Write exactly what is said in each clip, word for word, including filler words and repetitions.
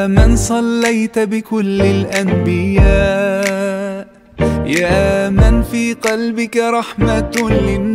يا من صليت بكل الأنبياء، يا من في قلبك رحمة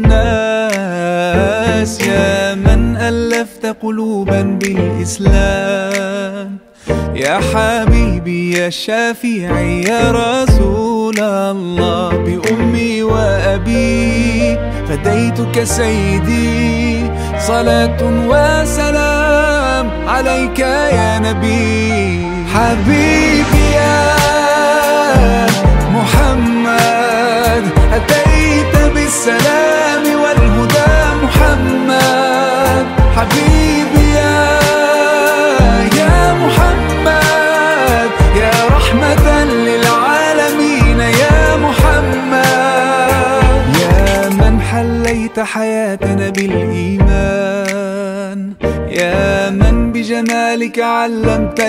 للناس، يا من ألفت قلوبا بالإسلام، يا حبيبي يا شافعي يا رسول الله، بأمي وأبي فديتك سيدي، صلاة وسلام عليك يا نبي. حبيبي يا محمد أتيت بالسلام والهدى محمد، حبيبي يا يا محمد يا رحمة للعالمين يا محمد، يا من حليت حياتنا بالإيمان، يا من بجمالك علمت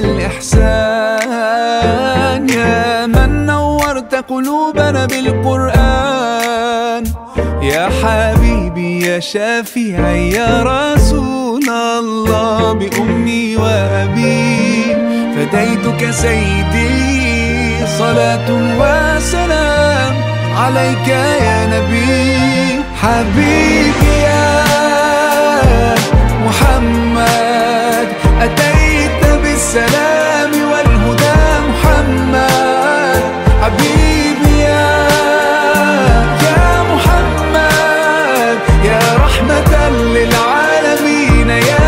الإحسان، يا من نورت قلوبنا بالقرآن، يا حبيبي يا شافعي يا رسول الله، بأمي وأبي فديتك سيدي، صلاة وسلام عليك يا نبي. حبيبي يا محمد أتيت بالسلام والهدى محمد، حبيبي يا يا محمد يا رحمة للعالمين يا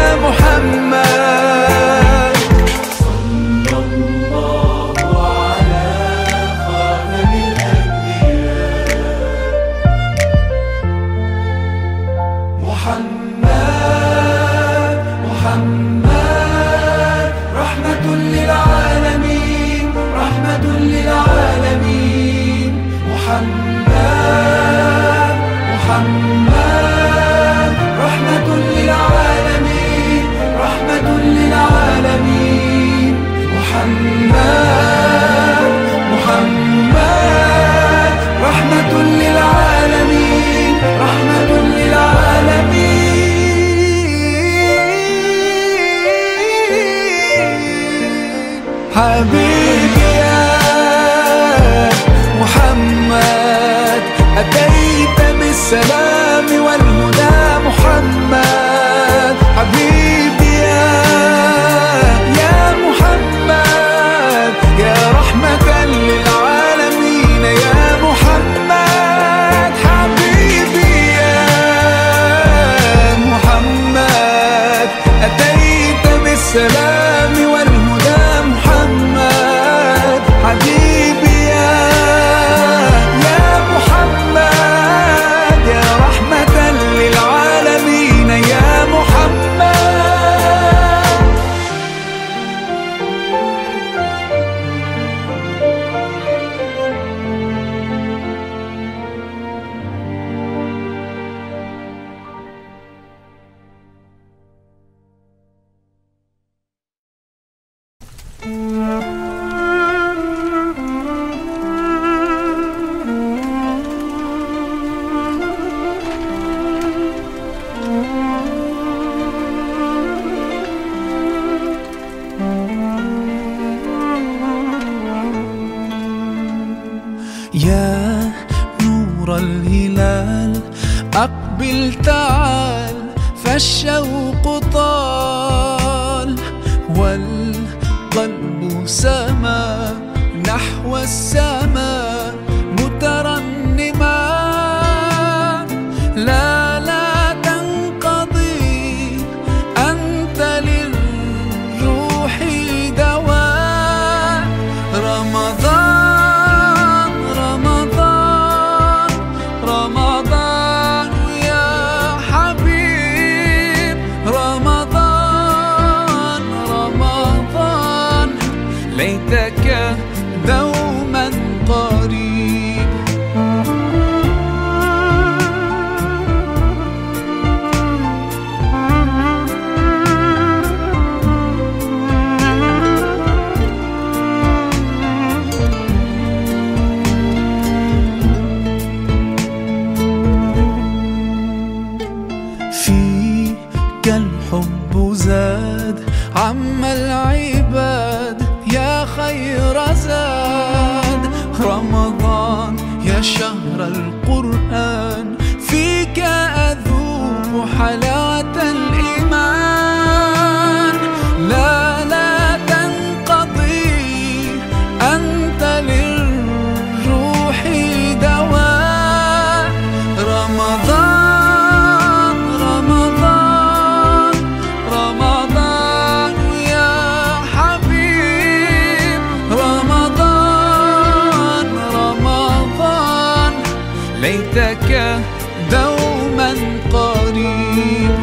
محمد. صلى الله على خاتم الأنبياء محمد، محمد رحمة للعالمين، رحمة للعالمين، محمد، محمد رحمة للعالمين، رحمة للعالمين، محمد، محمد رحمة للعالمين، رحمة للعالمين. حبيبي يا محمد أتيت بالسلام والهدى محمد، حبيبي يا يا محمد يا رحمة للعالمين يا محمد، حبيبي يا محمد أتيت بالسلام والهدى محمد، حبيبي يا يا محمد يا رحمة للعالمين يا محمد. يا نور الهلال أقبل تعال، فالشوق طال والقلب سما نحو السماء مترنما، لا لا تنقضي أنت للروح دواء، رمضان رمضان رمضان يا حبيب، رمضان رمضان ليتك دوما قريب. شهر القرآن، فيك أذوق حلاوة الإيمان. لا لا تنقضي، أنت للروح دواء. رمضان رمضان رمضان يا حبيب، رمضان رمضان ليتك دوما قريب.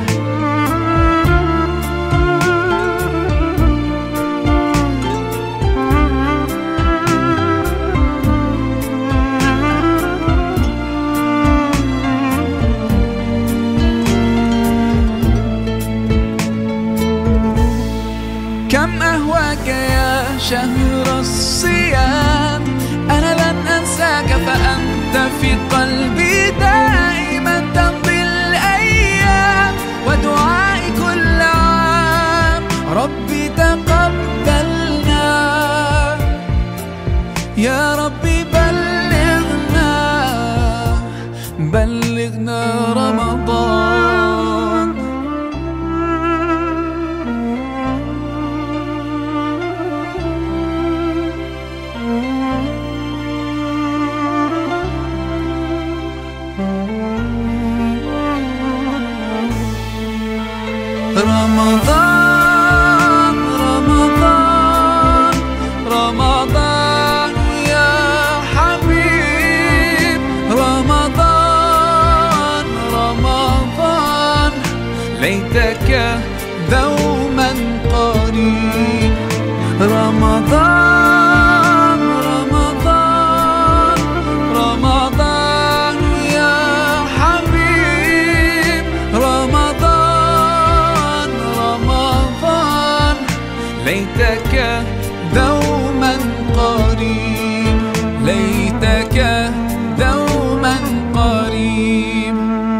كم أهواك يا شهر الصيام، أنا لن أنساك فأنت في قلبي دائما. تمضي الأيام ودعائي كل عام، ربي تقبلنا يا ربي، بلغنا بلغنا رمضان. رمضان رمضان رمضان يا حبيب، رمضان رمضان ليتك دوما قريب. رمضان رمضان رمضان يا حبيب، رمضان رمضان ليتك دوما قريب، ليتك دوما قريب.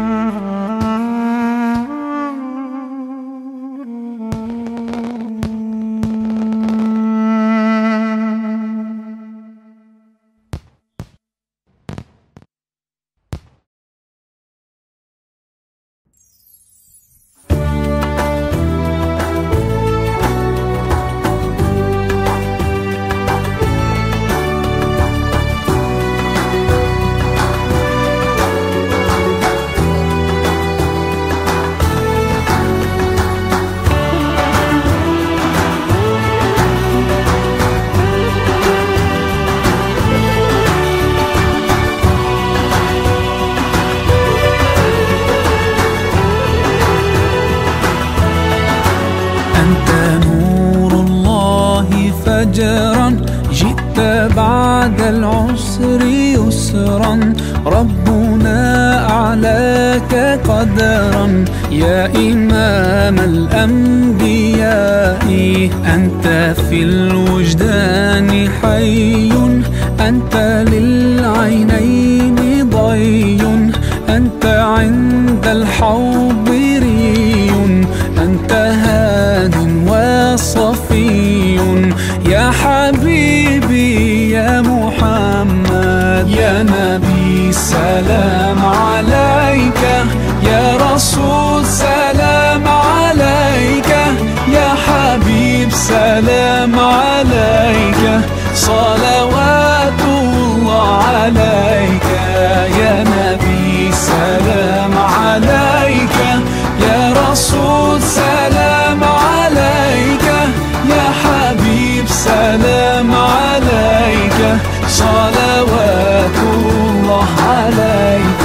فجرا جئت بعد العسر يسرا، ربنا أعلاك قدرا يا إمام الأنبياء. أنت في الوجدان حي، أنت للعينين ضي، أنت عند الحوض ري، أنت هاد وصفي يا حبيبي يا محمد. يا نبي سلام عليك، يا رسول سلام عليك، يا حبيب سلام عليك، صلوات الله عليك. يا نبي سلام عليك، يا رسول سلام عليك، يا حبيب سلام عليك، صلوات الله عليك.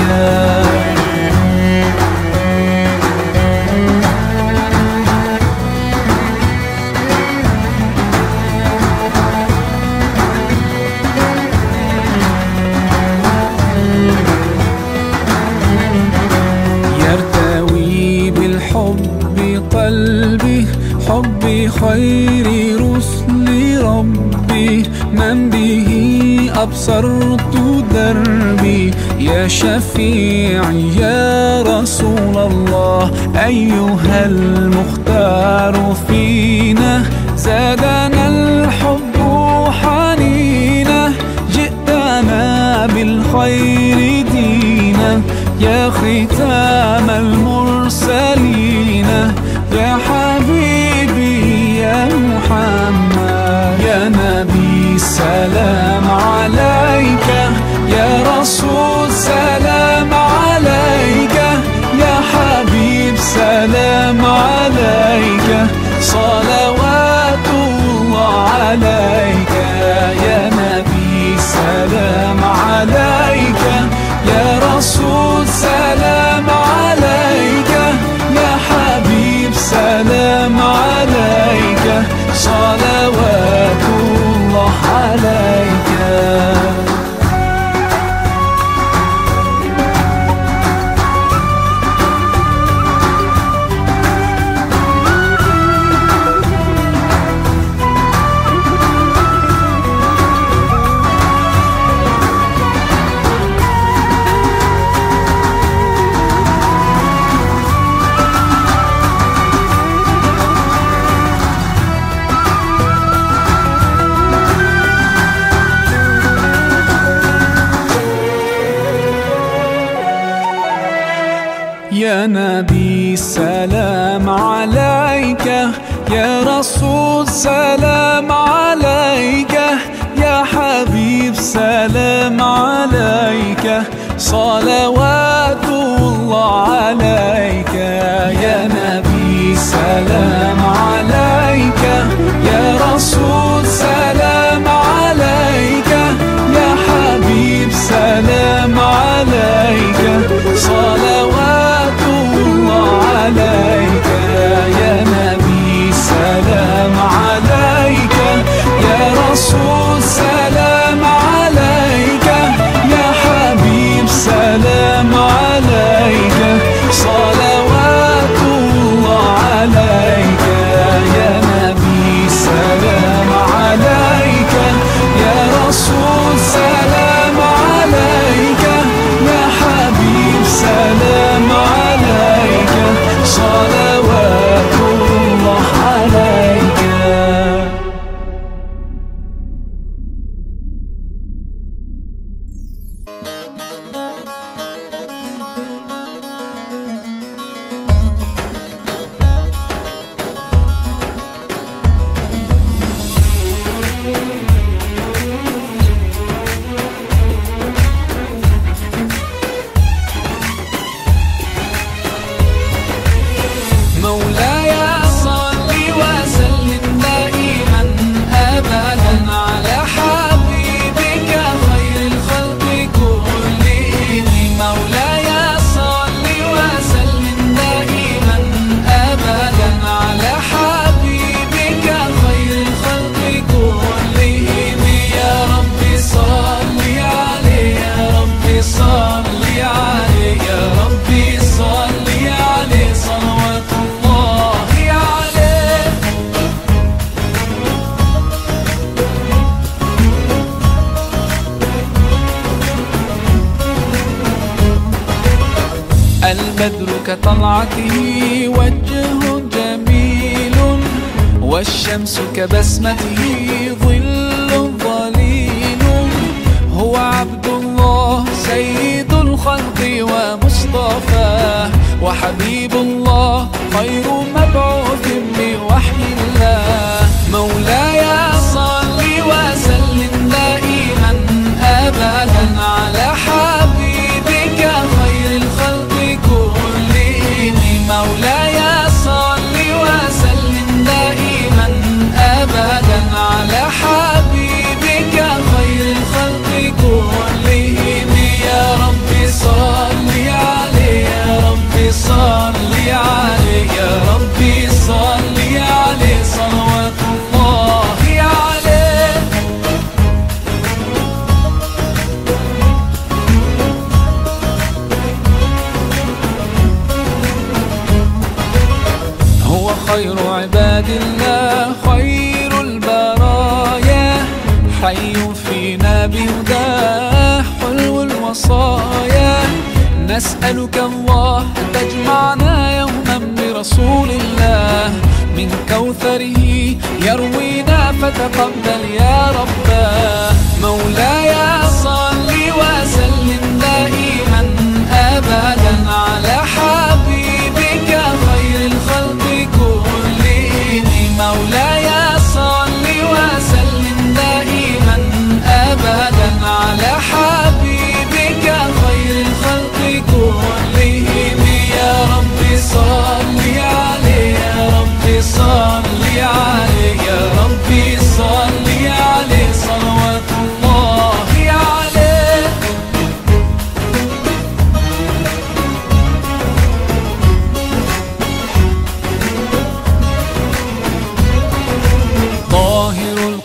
يرتوي بالحب قلبي، حبي خير رسل ربي، من به أبصرت دربي. يا شفيعي يا رسول الله، أيها المختار فينا، زادنا الحب حنينا، جئتنا بالخير الخير دينا، يا ختام المرسلين، يا حبيبي يا محمد. يا نبي سلام عليك، يا رسول سلام عليك، يا حبيب سلام عليك، صلوات الله عليك. يا نبي سلام عليك، يا رسول سلام عليك، يا حبيب سلام عليك، صلوات الله عليك. يا نبي سلام عليك، يا رسول سلام عليك، يا حبيب سلام عليك، صلوات الله عليك. يا نبي سلام عليك، يا رسول سلام عليك، يا حبيب سلام عليك، صلوات عليك. يا نبي سلام عليك، يا رسول سلام عليك، يا حبيب سلام عليك، صلوات الله عليك. يا نبي سلام عليك، يا رسول سلام عليك، يا حبيب سلام عليك، صلوات الله عليك. مولاي صل وسلم دائما أبدا على حبيبك خير الخلق كلهم. مولاي صل وسلم دائما أبدا على حبيبك خير الخلق كلهم. يا رب صل عليه، يا رب صل عليه، يا رب صل عليه، صلوات الله عليه. البدر كطلعته وجه جميل، والشمس كبسمته ظل ظليل. هو عبد الله سيد الخلق ومصطفاه، وحبيب الله خير مبعوث بوحي الله. مولاي صل وسلم دائما أبدا على حبيبك خير الخلق كلهم. مولاي صل وسلم دائما أبدا على حبيبك خير الخلق كلهم. يا رب صل عليه، يا رب صل عليه، يا رب صل عليه، صلوات الله عليه. هو خير عباد الله، خير البرايا، حي فينا بهداه، حلو الوصايا. نسألك الله أن تجمعنا يوما برسول الله، من كوثره يروينا فتقبل يا رباه. مولاي صل وسلم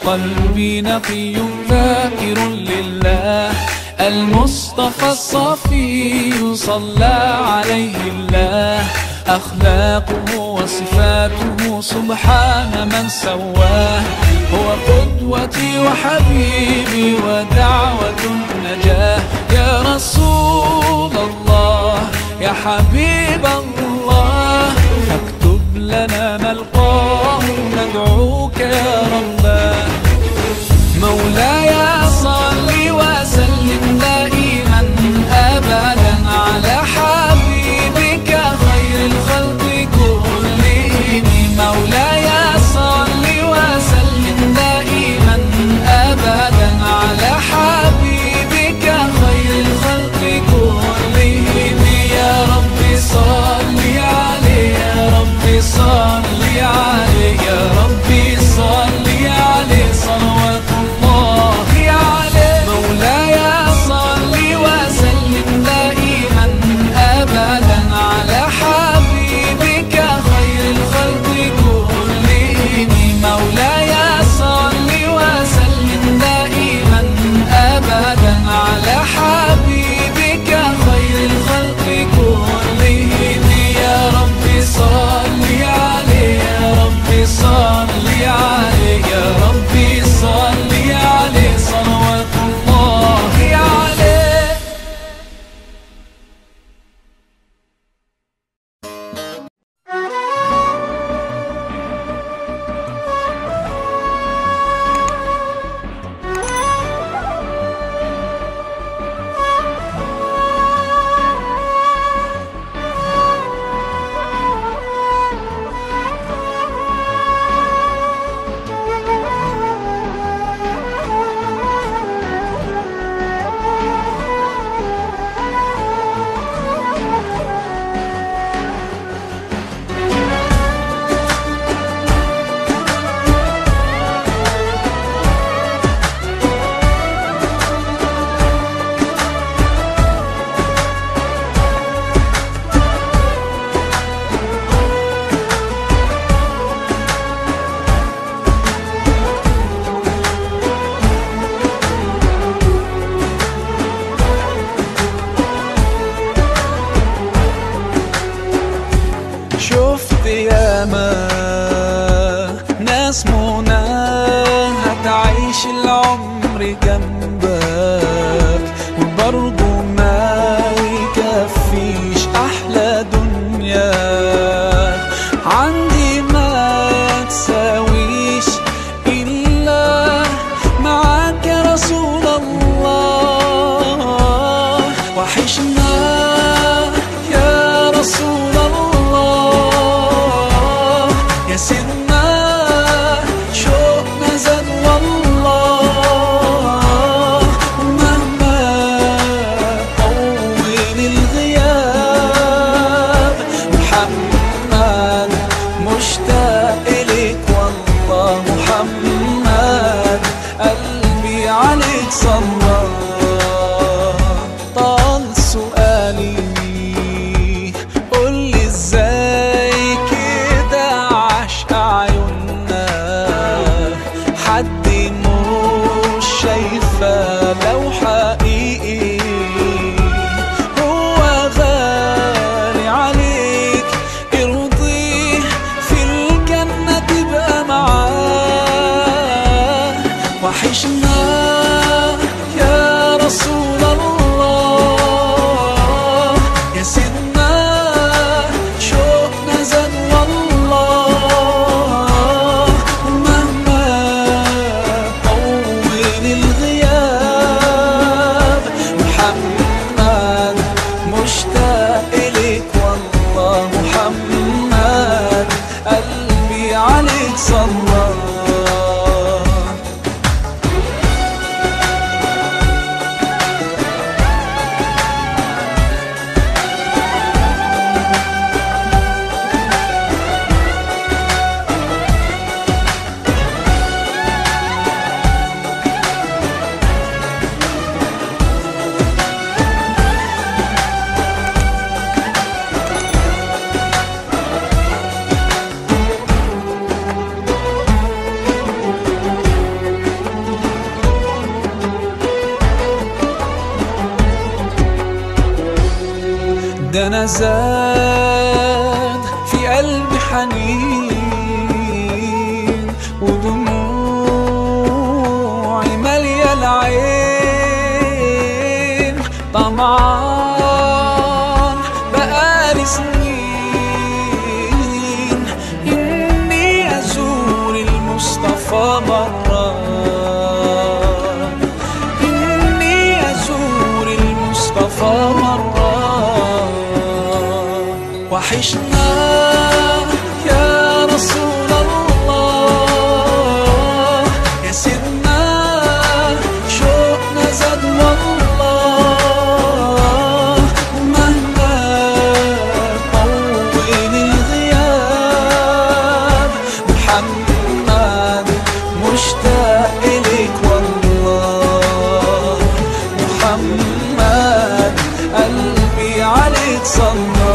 قلبي نقي ذاكر لله، المصطفى الصفي صلى عليه الله، أخلاقه وصفاته سبحان من سواه، هو قدوتي وحبيبي ودعوة النجاة. يا رسول الله يا حبيب الله، فاكتب لنا نلقاه ندعوك يا رباه. مولاي صل وسلم دائما أبدا على حبيبك خير الخلق كلهم. مولاي صل وسلم دائما أبدا على حبيبك خير الخلق كلهم. يا رب صل عليه يا رب صل عليه يا رب صل عليه صلوات الله عليه. مولاي صل وسلم دائما أبدا على حبيبك خير الخلق كلهم. مولاي صل وسلم دائما أبدا على حبيبك خير الخلق كلهم. يا رب صل عليه يا رب صل عليه يا رب صل عليه صلوات الله عليه. شفت ياما ناس منى هتعيش العمر جنبك، وبرضه ما يكفيش أحلى دنيا عندي، ما تساويش إلا معاك يا رسول الله. وحشنا يا رسول الله، يا سيدنا شوقنا زاد والله. ومهما طول الغياب محمد مشتاق إليك والله. محمد قلبي عليك صلى. طال سؤالي قولي ازاي كده عشق عيوننا، حد مش شايفة لو حقيقي هو غالي عليك، ارضيه في الجنة تبقى معاه. وحشنا يا رسول الله، يا سيدنا شوقنا زاد والله. ومهما طول الغياب محمد مشتاق إليك والله. محمد قلبي عليك صلى. ما زاد في قلبي حنين ودموعي مالية العين، طمعان بقالي سنين إني أزور المصطفى مرة، إني أزور المصطفى مرة. وحشنا يا رسول الله يا سيدنا، شوقنا زاد والله، ومهما طول الغياب محمد مشتاق إليك والله، محمد قلبي عليك صلى.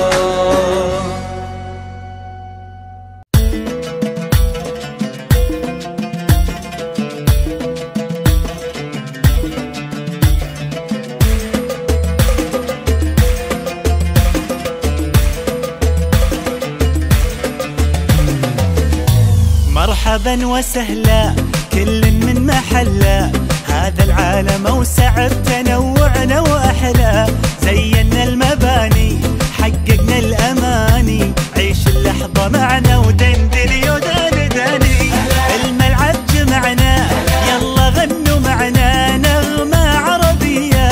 مرحبا وسهلا كل من محله، هذا العالم اوسع بتنوعنا واحلى، زينا المباني حققنا الاماني، عيش اللحظه معنا ودندلي وداني داني، الملعب جمعنا يلا غنوا معنا نغمه عربيه،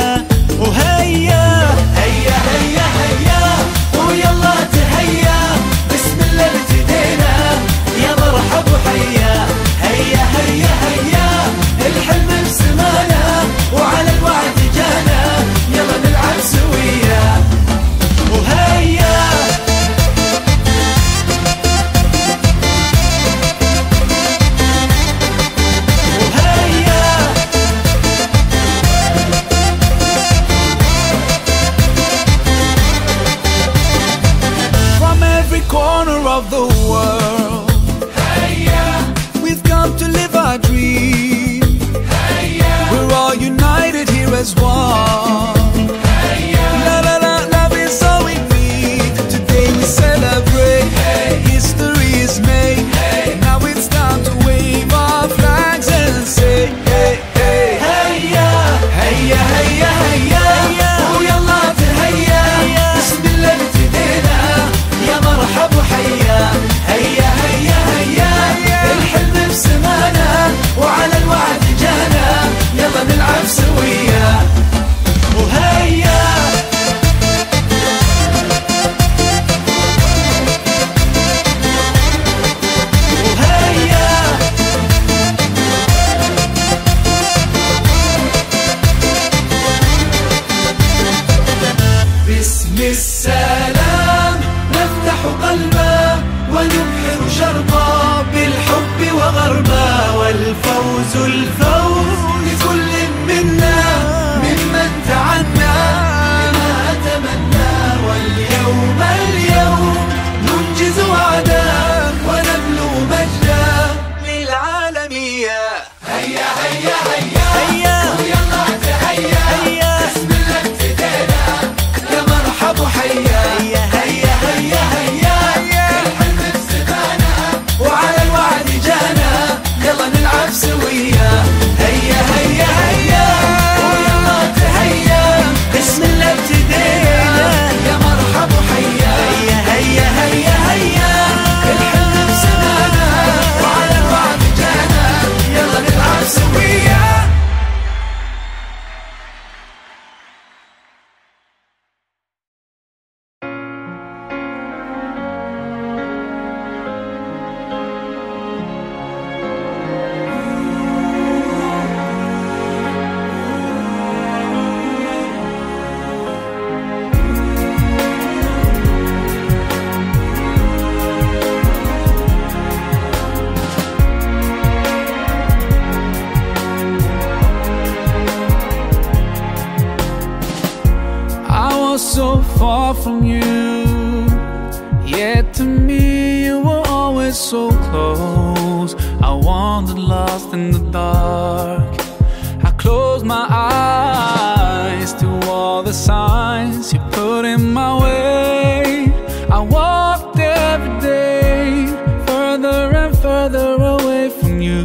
وهيا هيا هيا هيا ويلا تهيا، بسم الله ابتدينا يا مرحب وحيا، هيا هيا هيا الحلم بسمانا وعلى الوعد جانا، يلا نلعب سويا، وهيا وهيا. From every corner of the world, we've come to live our dream. We're all united here as one. La la la, love is all we need. Today we celebrate. History is made. Now it's time to wave our flags and say, hey, hey, هيا هيا هيا هيا ويلا تهيا، بسم الله ابتدينا يا مرحب وحيا، هيا هيا هيا الحلم بسمانا وعلى الوعد جانا، يلا نلعب سويا، وهيا وهيا. باسم السلام نفتح قلبا ونبحر شرقا بالحب وغربا، والفوز الفوز لكل منا ممن تعنى بما أتمنى، واليوم اليوم ننجز وعدا ونبلغ مجدا للعالمية، هيا هيا هيا هيا ويلا تهيا، هيا بسم الله ابتدينا يا مرحب وحيا، هيا هيا هيا هيا الحلم بسمانا وعلى الوعد جانا، يلا نلعب سويا، هيا هيا هيا ويلا تهيا، بسم الله ابتدينا يا مرحب وحيا، هيا هيا هيا هيا الحلم بسمانا وعلى الوعد جانا، يلا نلعب سويا. So far from you, yet to me you were always so close. I wandered lost in the dark. I closed my eyes to all the signs you put stood in my way. I walked every day further and further away from you.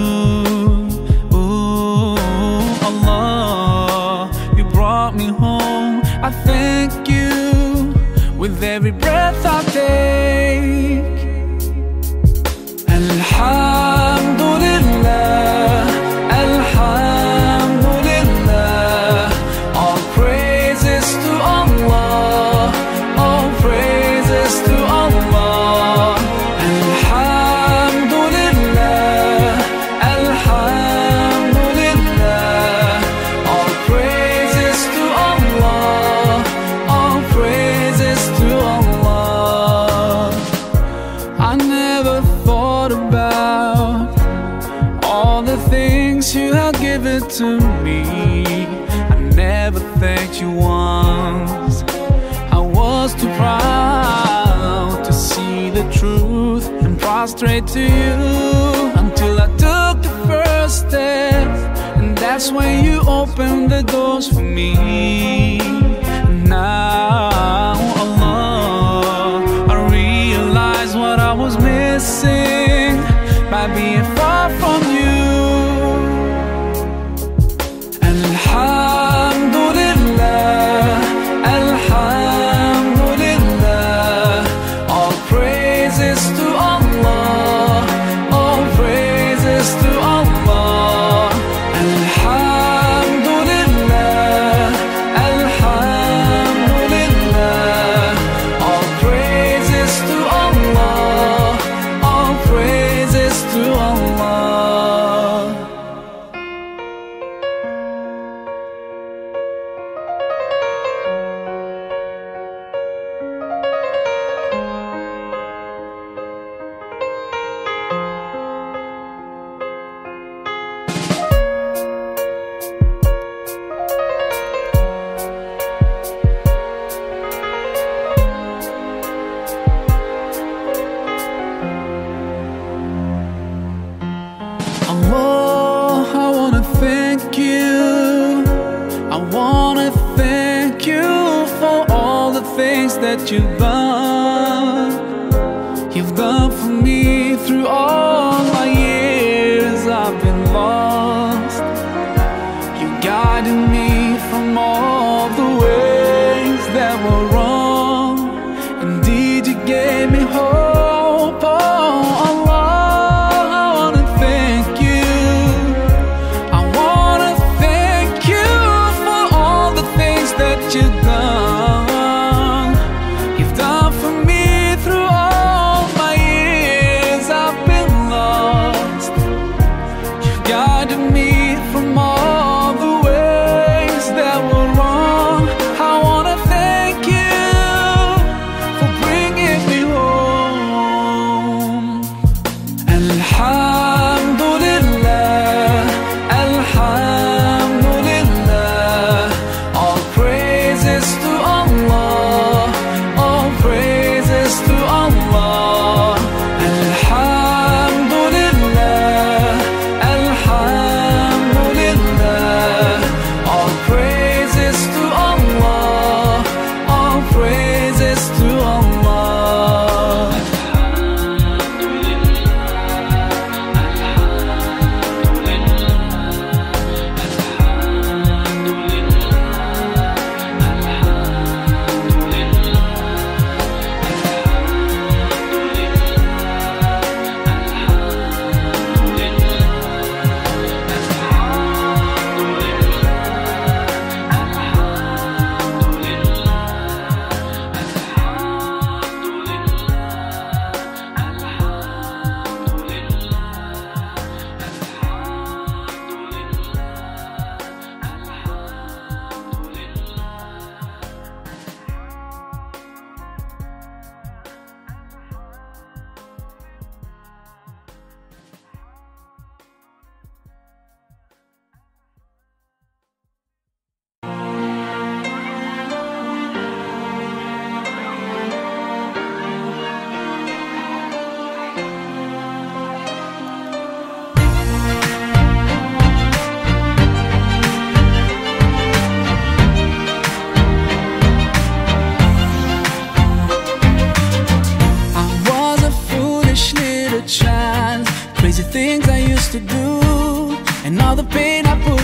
Ooh, Allah, you brought me home. I thank you with every breath I take. Alhamdulillah, Alhamdulillah, all praises to Allah, all praises to Allah. Alhamdulillah, Alhamdulillah, all praises to Allah, all praises to Allah. I never thought about all the things you have given to me. I never thanked you once. I was too proud to see the truth and prostrate to you until I took the first step, and that's when you opened the doors for me. Now, Allah, I realize what I was missing by being far from you. Alhamdulillah, Alhamdulillah, all praises to Allah, all praises to Allah. Alhamdulillah, Alhamdulillah, all praises to Allah, all praises to Allah. Allah, I wanna thank you. I wanna thank you for all the things that you've done. You've done for me through all my years I've been lost. You guided me from all the ways that were wrong. Indeed, you gave me hope. Oh, Allah, I wanna thank you. I wanna thank you for all the things that you've done. You've done for me through all my years I've been lost. You've guided me from all the ways that were wrong. I wanna thank you for bringing me home.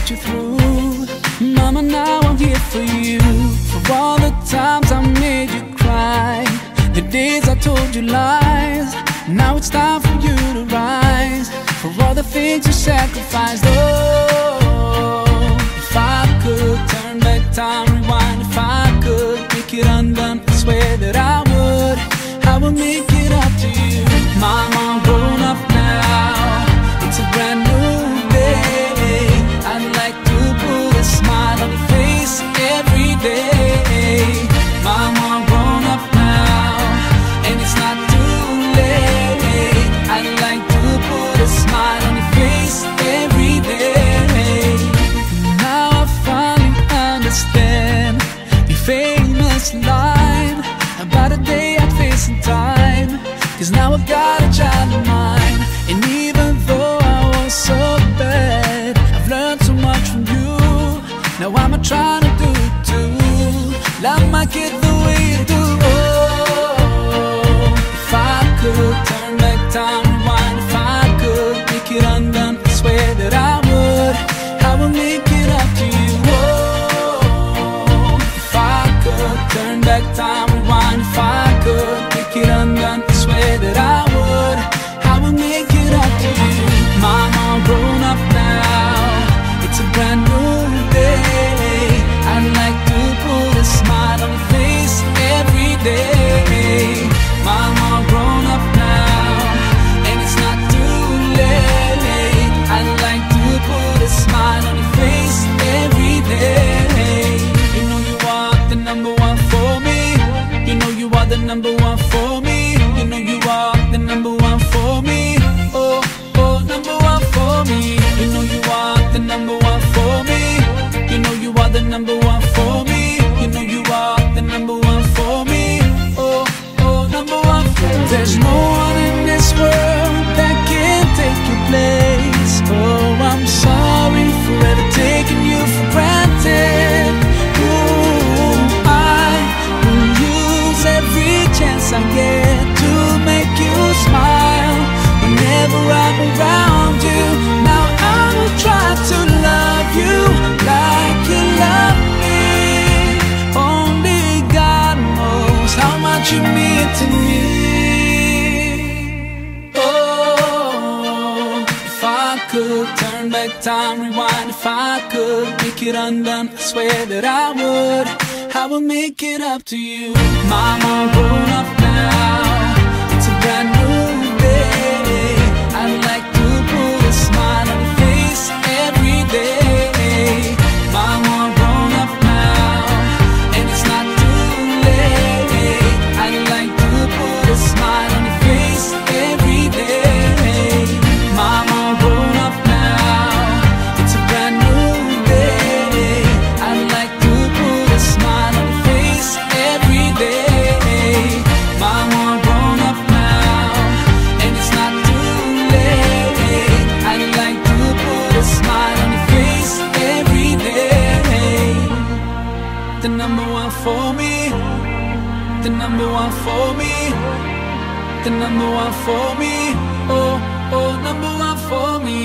you through. Mama, now I'm here for you. For all the times I made you cry, the days I told you lies. Now it's time for you to rise. For all the things you sacrificed. Oh, if I could turn back time, rewind. If I could make it undone, I swear that I would. I would make it up to you. Mama, I'm grown up now. It's a brand new day. I'd like to put a smile on your face every day. Mama, I'm grown up now, and it's not too late. I'd like to put a smile on your face every day. Now I finally understand your famous line about a day I'd face in time. Cause now I've got a child of mine, and even though I was so bad, I've learned so much from you. Now I'm trying to do it too. Love my kid the way you do. Oh, if I could turn back time, rewind. If I could make it undone, I swear that I would. I would make it up to you. Oh, if I could turn back time, rewind. If I could make it undone, I swear that I would. I would make it up to you. Mama, I'm grown up now. It's a brand new day. I'd like to put a smile on your face every day. Mama, I'm grown up now, and it's not too late. I'd like to put a smile on your face every day. You know you are the number one for me. You know you are the number one for me. You know you are the number one for me. Oh, oh, number one for me. You know you are the number one for me. You know you are the number one for me. You know you are the number one for me. Oh, oh, number one for me. There's no one in this world that can take your place. Oh, I'm sorry for ever taking you for granted. Ooh, I will use every chance I get to make you smile whenever I'm around you. Now I will try to love you like you love me. Only God knows how much you mean to me. Oh, if I could turn back time, rewind. If I could make it undone, I swear that I would. I would make it up to you. Mama, I'm grown up now. It's a brand new day. I'd like to put a smile on your face every day. Mama, I'm grown up now, and it's not too late. I'd like to put a smile on your face every day. Mama, I'm grown up now. It's a brand new day. I'd like to put a smile on your face every day. Mama, I'm grown up now, and it's not too late. I'd like to put a smile on your face every day. The number one for me. The number one for me. The number one for me. Oh, oh, number one for me.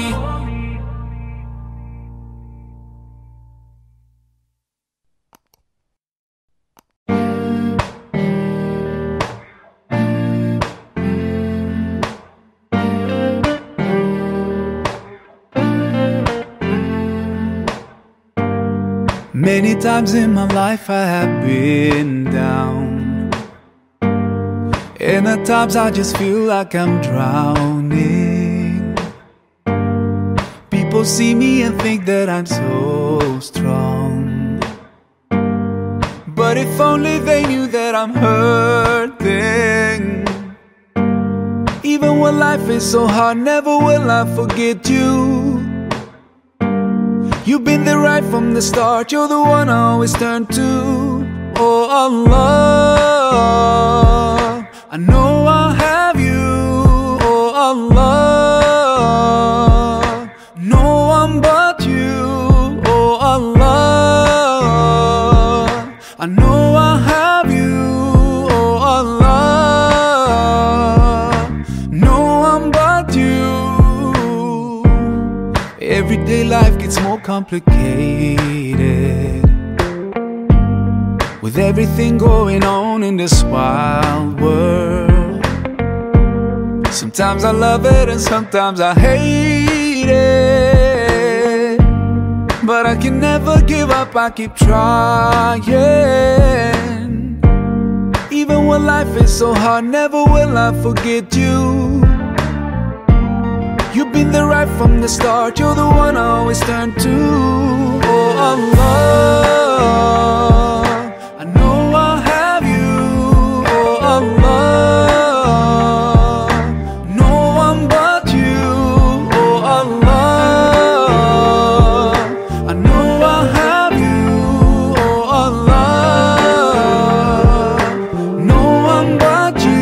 Many times in my life I have been down, and at times I just feel like I'm drowning. People see me and think that I'm so strong, but if only they knew that I'm hurting. Even when life is so hard, never will I forget you. You've been there right from the start, you're the one I always turn to. Oh Allah, I know I have you. Oh Allah, no one but you. Oh Allah, I know I have you. Oh Allah, no one but you. Everyday life gets more complicated. With everything going on in this wild world, sometimes I love it and sometimes I hate it, but I can never give up, I keep trying. Even when life is so hard, never will I forget you. You've been there right from the start, you're the one I always turn to. Oh Allah, I know I have you. Oh Allah, no one but you. Oh Allah, I know I have you. Oh Allah, no one but you.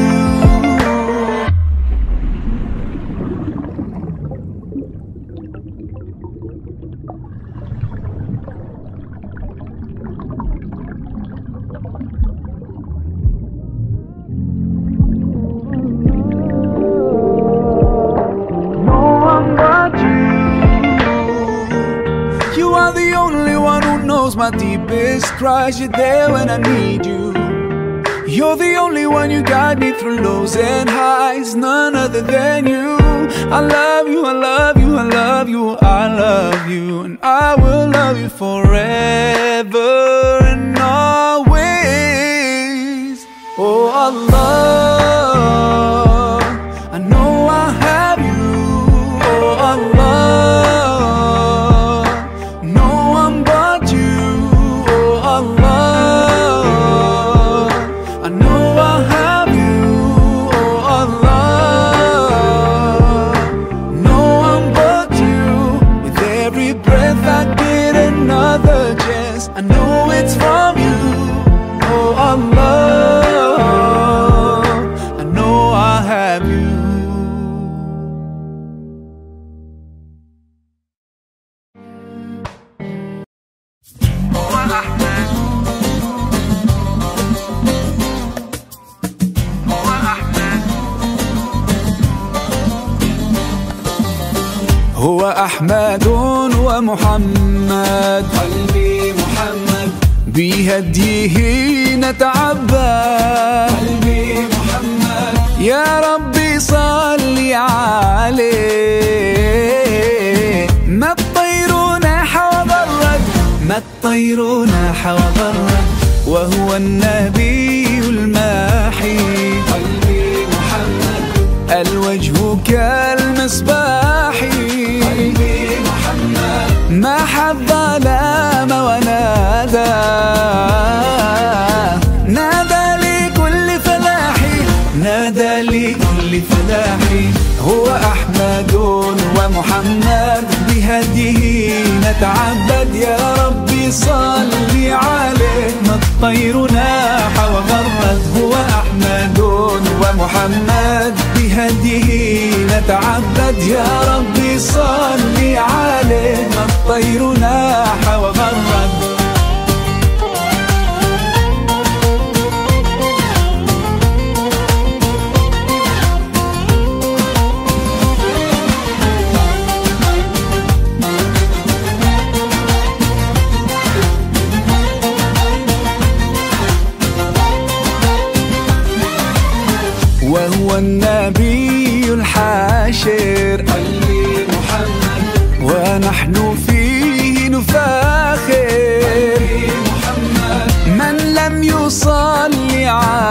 My deepest cries, you're there when I need you. You're the only one, you guide me through lows and highs, none other than you. I love you, I love you, I love you, I love you, and I will love you forever and always. Oh Allah, I know I have you. Oh Allah, I know it's from you. Oh Allah, I know I have you. هو أحمد ومحمد، قلبي محمد بهديه نتعبد، قلبي محمد يا ربي صلي عليه. ما الطير ناح وبرد، ما الطير ناح وبرد، وهو النبي الماحي، قلبي محمد الوجه كالمصباح، قلبي محمد ما حب لام ونادى، نادى لكل فلاحي، نادى لكل فلاحي. هو أحمد ومحمد بهديه نتعبد، يا ربي صلي عليه. ما الطير ناح وغرد، هو أحمد ومحمد بهديه نتعبد، يا ربي صلي عليه. ما الطير ناح وغرد، وهو النبي الحاشر، قلبي محمد ونحن فيه نفاخر، قلبي محمد من لم يصلي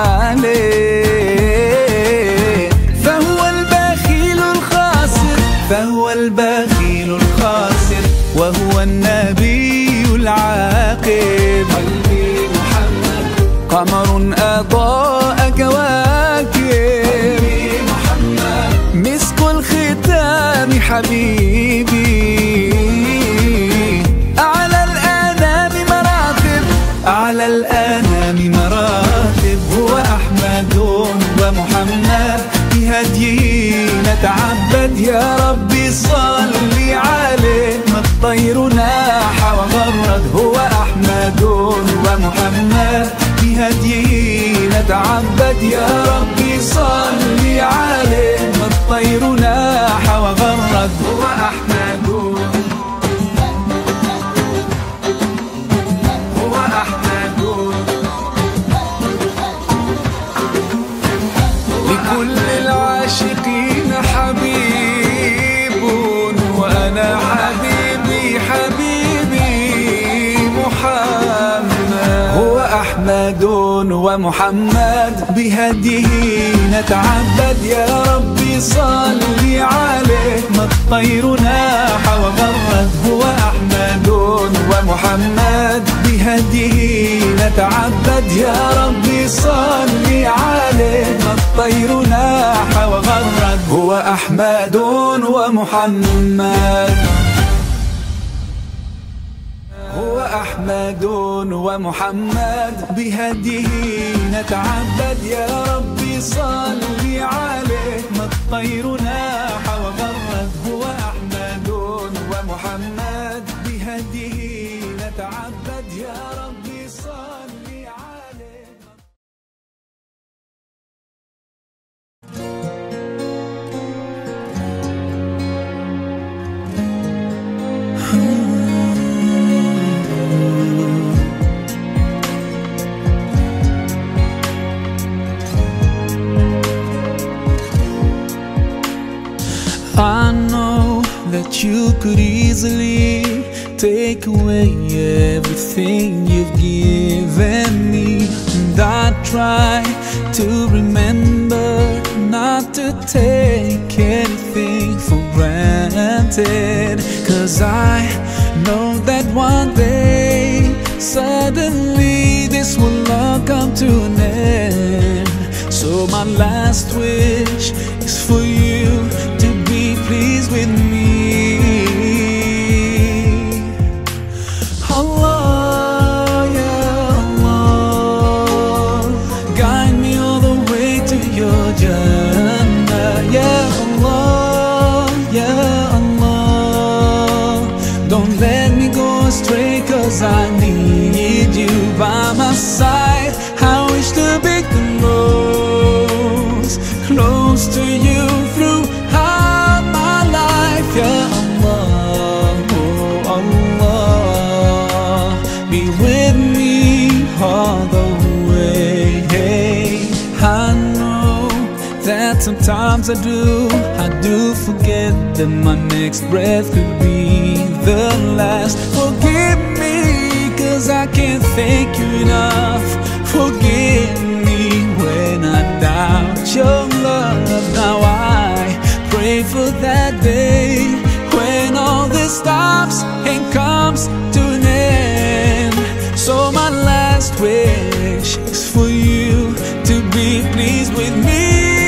عليه فهو البخيل الخاسر، فهو البخيل الخاسر. وهو النبي العاقب، قلبي محمد قمر أضاء كواكب، مسك الختام حبيبي، أعلى الأنام مراتب، أعلى الأنام مراتب. هو أحمد ومحمد بهديه نتعبد، يا ربي صلي عليه. ما الطير ناح وغرد، هو أحمد ومحمد بهديه نتعبد، يا ربي صلي عليه. ما الطير ناح وغرد، هو أحمد لكل العاشقين حبيب، وأنا حبيبي حبيبي محمد. هو أحمد ومحمد بهديه نتعبد، يا ربي صلي عليه ما الطير ناح وغرد. هو أحمد ومحمد بهديه نتعبد، يا ربي صلي عليه ما الطير ناح وغرد. هو أحمد ومحمد، هو أحمد ومحمد بهديه نتعبد، يا ربي صلي عليه ما الطير ناح وغرد. هو أحمد ومحمد بهديه نتعبد، يا ربي صلي عليه. I know that you could easily take away everything you've given me, and I try to remember not to take anything for granted. 'Cause I know that one day suddenly this will all come to an end. So my last wish is for you to be pleased with me. Allah, ya Allah, guide me all the way to your Jannah. Ya Allah, ya Allah, don't let me go astray, 'cause I need you by my side. I wish to be close, close to you throughout my life. Ya Allah, oh Allah, be with me all the way. I know that sometimes I do, I do forget that my next breath could be the last. Forgive me, 'cause I can't thank you enough. Forgive me when I doubt your love. Now I pray for that day when all this stops and comes to an end. So my last wish is for you to be pleased with me.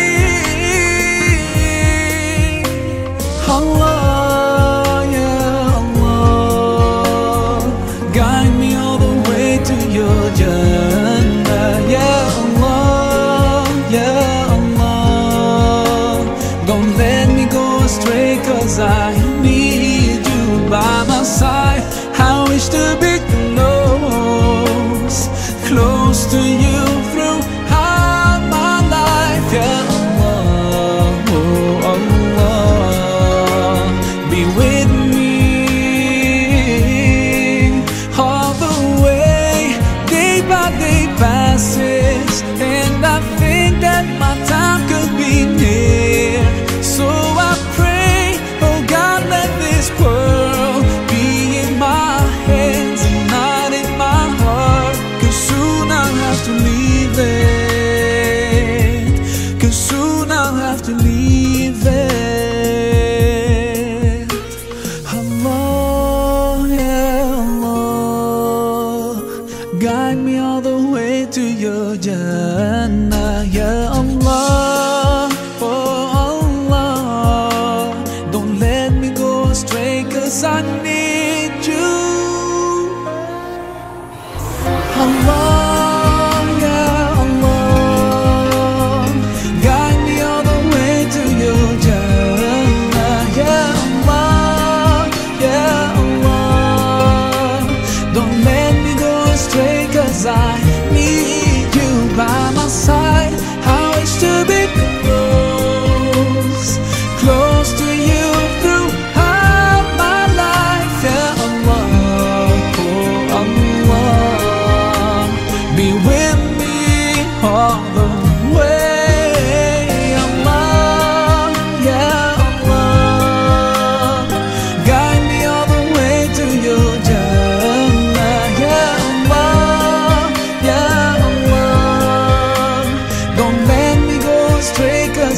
Allah, ya Allah, guide me all the way to your Jannah. Ya Allah, ya Allah, don't let me go astray, 'cause I need you by my side. I wish to be close, close to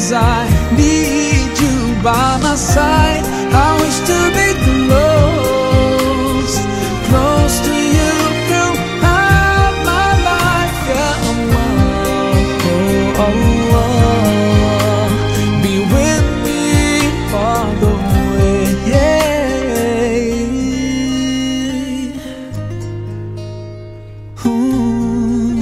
'cause I need you by my side. I wish to be close, close to you throughout my life. Yeah, Allah, oh Allah, be with me all the way. Yeah. Ooh.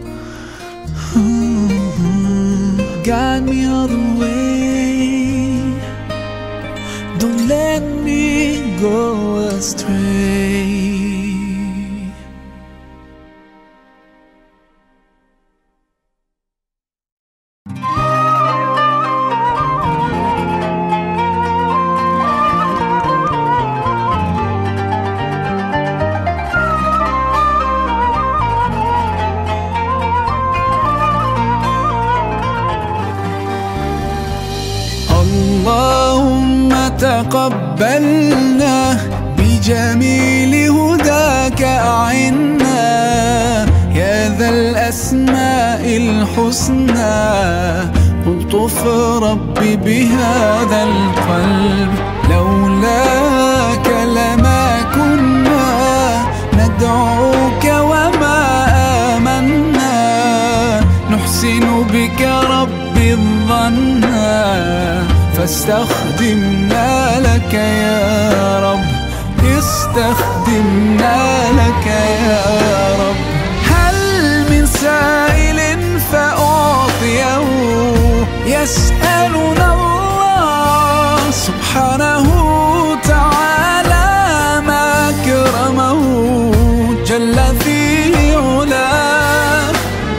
Ooh. Guide me all the way. Don't let me go astray. اللهم تقبلنا بجميل هداك أعنا يا ذا الأسماء الحسنى. الطف ربي بهذا القلب، لولاك لما كنا ندعوك وما آمنا. نحسن بك ربي الظن فاستخدمنا لك يا رب، استخدمنا لك يا رب. هل من سائل فأعطيه؟ يسألنا الله سبحانه تعالى ما أكرمه جل في علاه.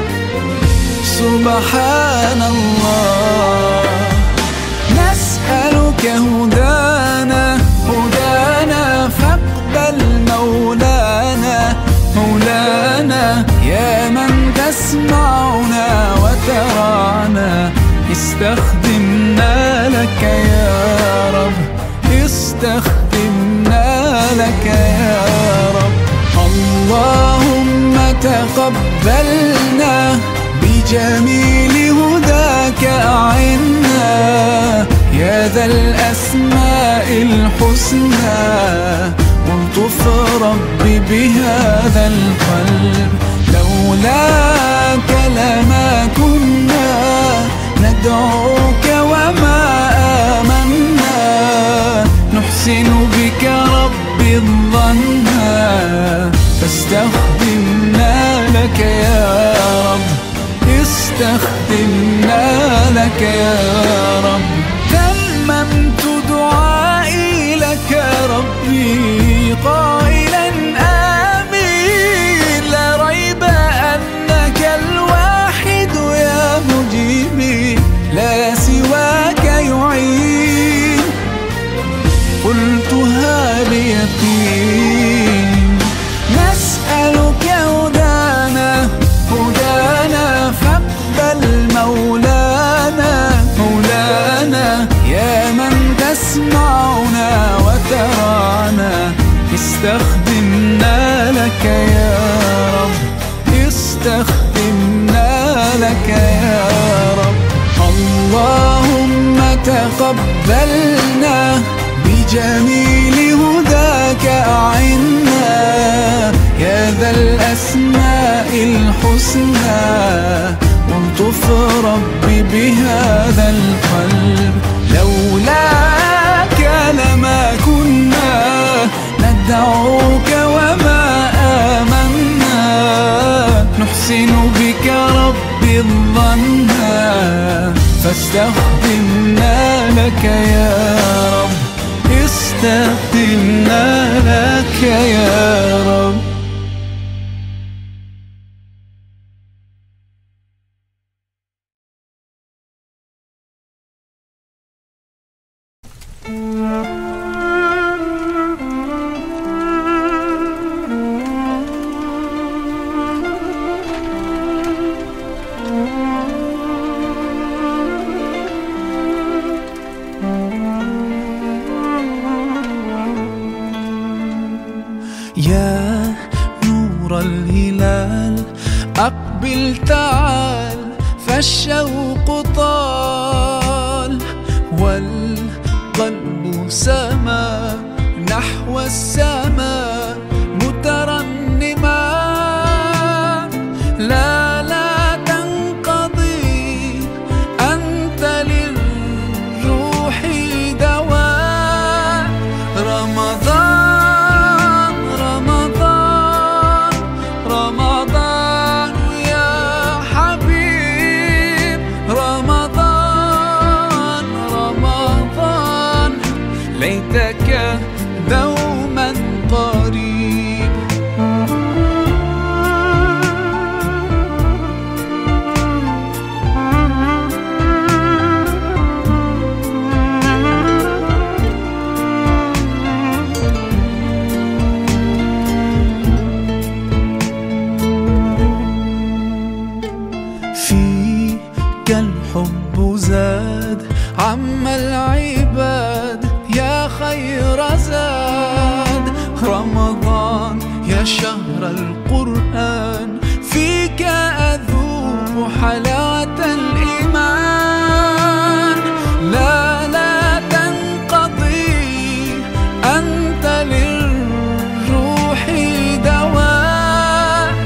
سبحان الله، نسألك هدانا هدانا فاقبل مولانا مولانا. يا من تسمعنا وترانا، استخدمنا لك يا رب، استخدمنا لك يا رب. اللهم تقبلنا بجميل هداك أعنا يا ذا الأسماء الحسنى. والطف ربي بهذا القلب، لولاك لما كنا ندعوك وما آمنا. نحسن بك ربي الظن فاستخدمنا لك يا رب، استخدمنا لك يا رب. تممت دعائي لك ربي قائلا آمين. لا ريب أنك الواحد يا مجيبي، لا سواك يعين. قلتها بيقين. نسألك هدانا هدانا فاقبل مولانا مولانا. يا من تسمعنا وترانا، استخدمنا لك يا رب، استخدمنا لك يا رب. اللهم تقبلنا بجميل هداك أعنا يا ذا الأسماء الحسنى. والطف ربي بهذا القلب، لولاك لما كنا ندعوك وما آمنا. نحسن بك ربي الظن فاستخدمنا لك يا رب، استخدمنا لك يا رب. يا نور الهلال أقبل تعال، فالشوق طال زاد عم العباد يا خير زاد. رمضان يا شهر القرآن فيك أذوق حلاوة الإيمان. لا لا تنقضي أنت للروح دواء.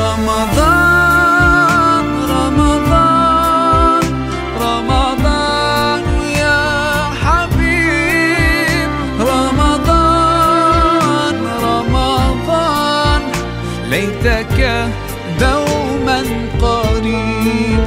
رمضان رمضان رمضان يا حبيب. رمضان رمضان ليتك دوما قريب.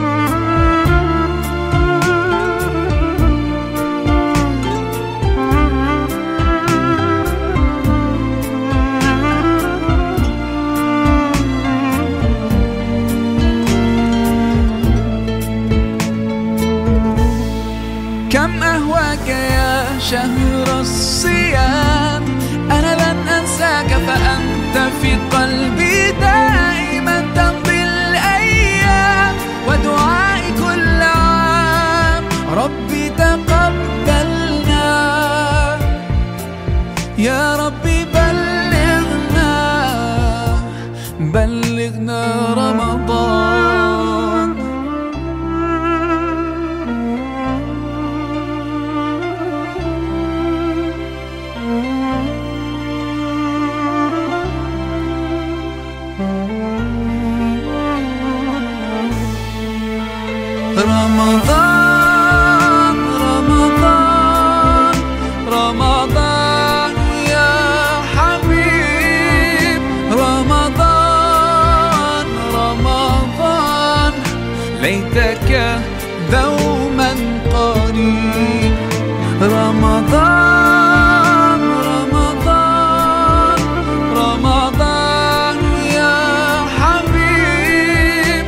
كم أهواك يا شهر الصيام، أنا لن أنساك فأنت في قلبي دائما تمضي الأيام. ودعائي كل عام ربي تقبلنا، يا ربي بلغنا بلغنا رمضان. رمضان رمضان رمضان يا حبيب. رمضان رمضان ليتك دوما قريب. رمضان رمضان رمضان يا حبيب.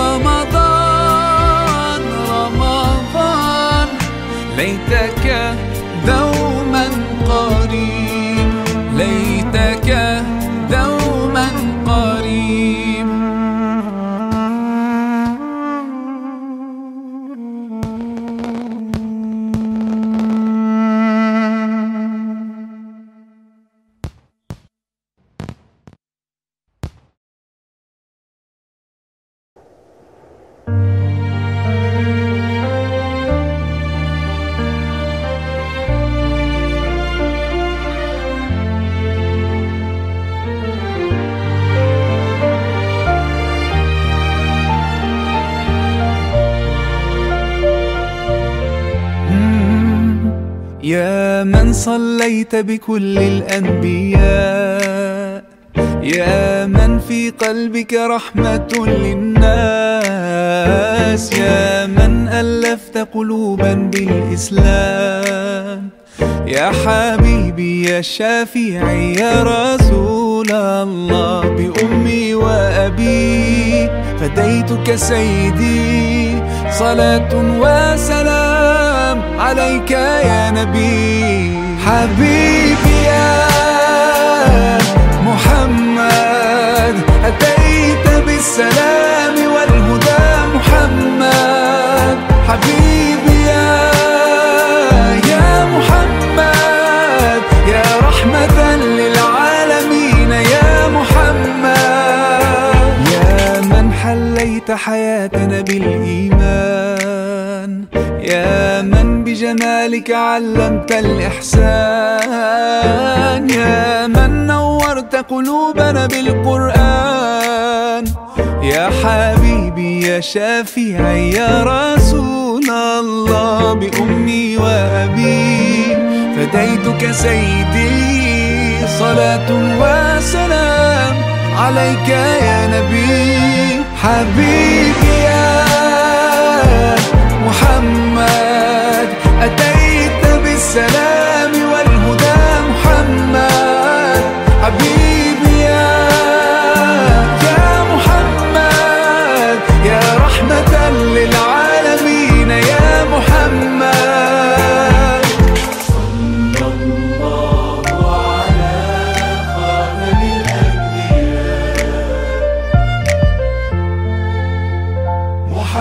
رمضان رمضان ليتك دوما قريب. ليتك دوما قريب. يا من صليت بكل الأنبياء، يا من في قلبك رحمة للناس، يا من ألفت قلوبا بالإسلام، يا حبيبي يا شافعي يا رسول الله، بأمي وأبي فديتك سيدي، صلاة وسلام عليك يا نبي. حبيبي يا محمد أتيت بالسلام والهدى محمد. حبيبي يا يا محمد يا رحمة للعالمين يا محمد. يا من حليت حياتنا بالإيمان، يا من بجمالك علمت الإحسان، يا من نورت قلوبنا بالقرآن، يا حبيبي يا شافعي يا رسول الله، بأمي وأبي فديتك سيدي، صلاة وسلام عليك يا نبي. حبيبي يا محمد أتيت بالسلام والهدى محمد. حبيبي يا يا محمد يا رحمة للعالمين يا محمد. صلى الله على خاتم الأنبياء محمد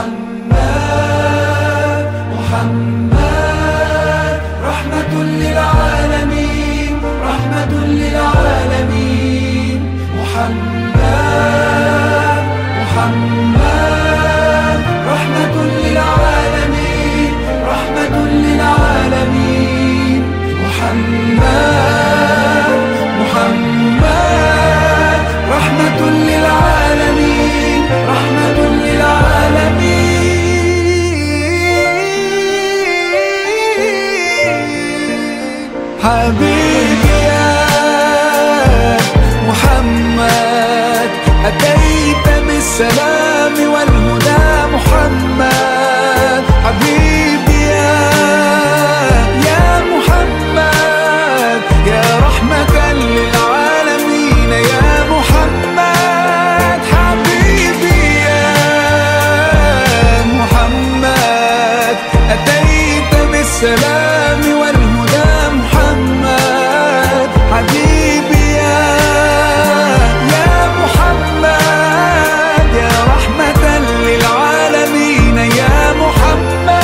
حبيبي يا محمد، أتيت بالسلام والهدى محمد. حبيبي يا يا محمد، يا رحمة للعالمين يا محمد. حبيبي يا محمد، أتيت بالسلام والهدى محمد. حبيبي يا يا محمد، يا رحمة للعالمين يا محمد.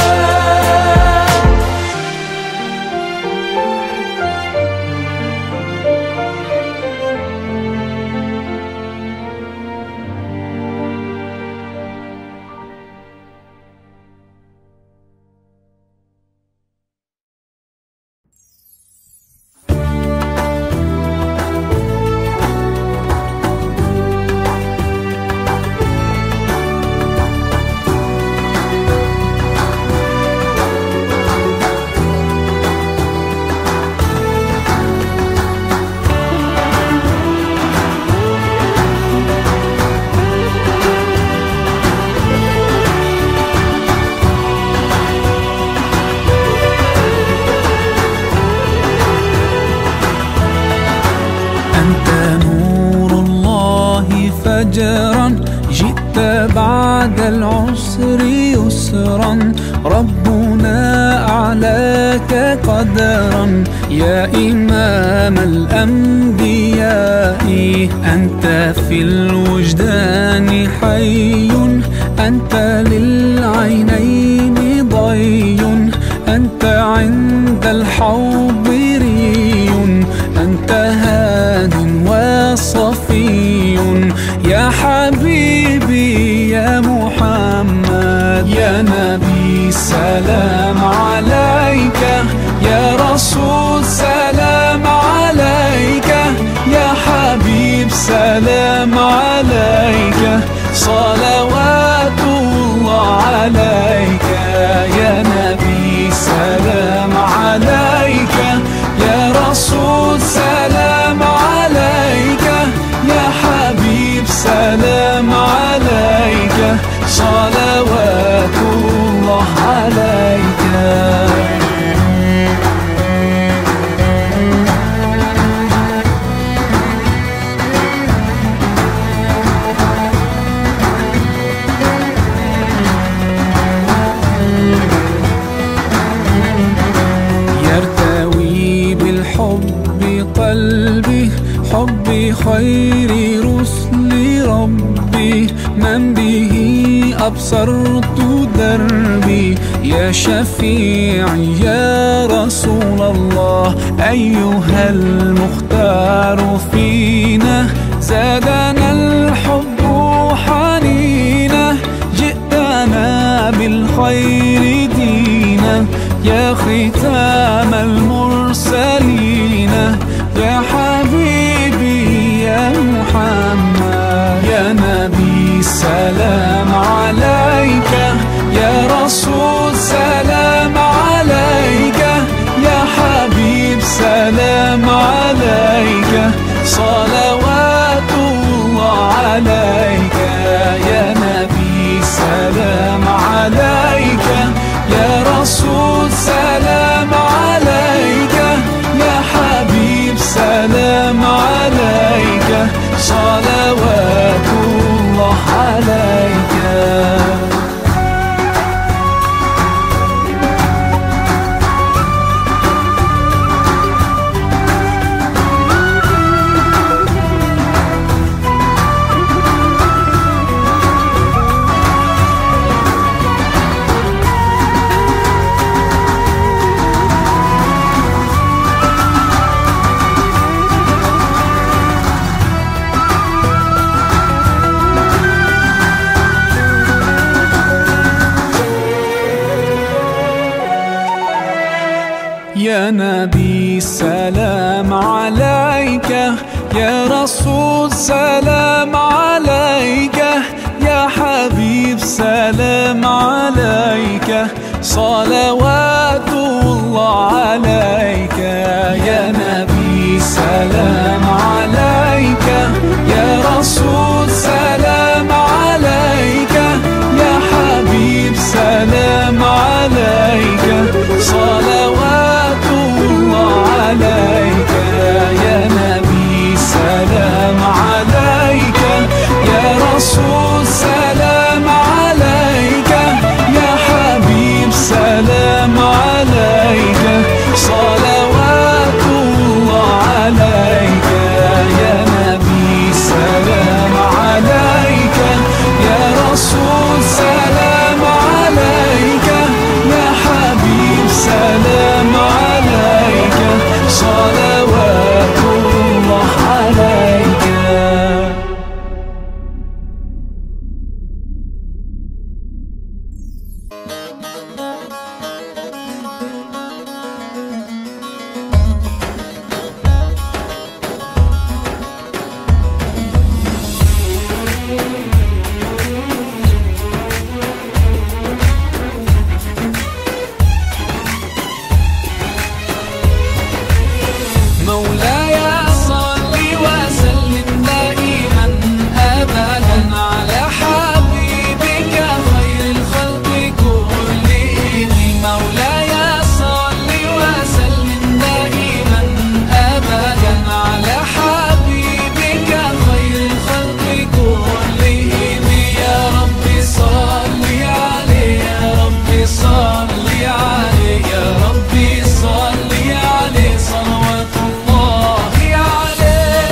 فجرا جئت بعد العسر يسرا، ربنا أعلاك قدرا يا إمام الأنبياء. أنت في الوجدان حي، أنت للعينين ضي، أنت عند الحوض ري، أنت هاد وصفي يا حبيبي يا محمد. يا نبي سلام عليك، يا رسول سلام عليك، يا حبيب سلام عليك، صلوات الله عليك. يا نبي سلام عليك، يا رسول سلام عليك، يا حبيب سلام عليك، صلوات الله عليك. يرتوي بالحب قلبي، حبي خير رسل ربي، من به أبصرت دربي. يا شفيعي يا رسول الله، أيها المختار فينا، زادنا الحب حنينا، جئتنا بالخير دينا، يا ختام المرسلين، يا حبيبي يا محمد. يا نبي سلام عليك، يا رسول سلام عليك، يا حبيب سلام عليك، صلوات الله عليك. يا نبي سلام عليك، يا رسول سلام عليك، يا حبيب سلام عليك، صلوات الله عليك. يا نبي سلام عليك، يا رسول سلام عليك، يا حبيب سلام عليك، صلوات الله عليك. يا صلوات الله عليك. مولاي صل وسلم دائما أبدا على حبيبك خير الخلق كلهم. مولاي صل وسلم دائما أبدا على حبيبك خير الخلق كلهم. يا رب صل عليه يا رب صل عليه يا رب صل عليه صلوات الله عليه.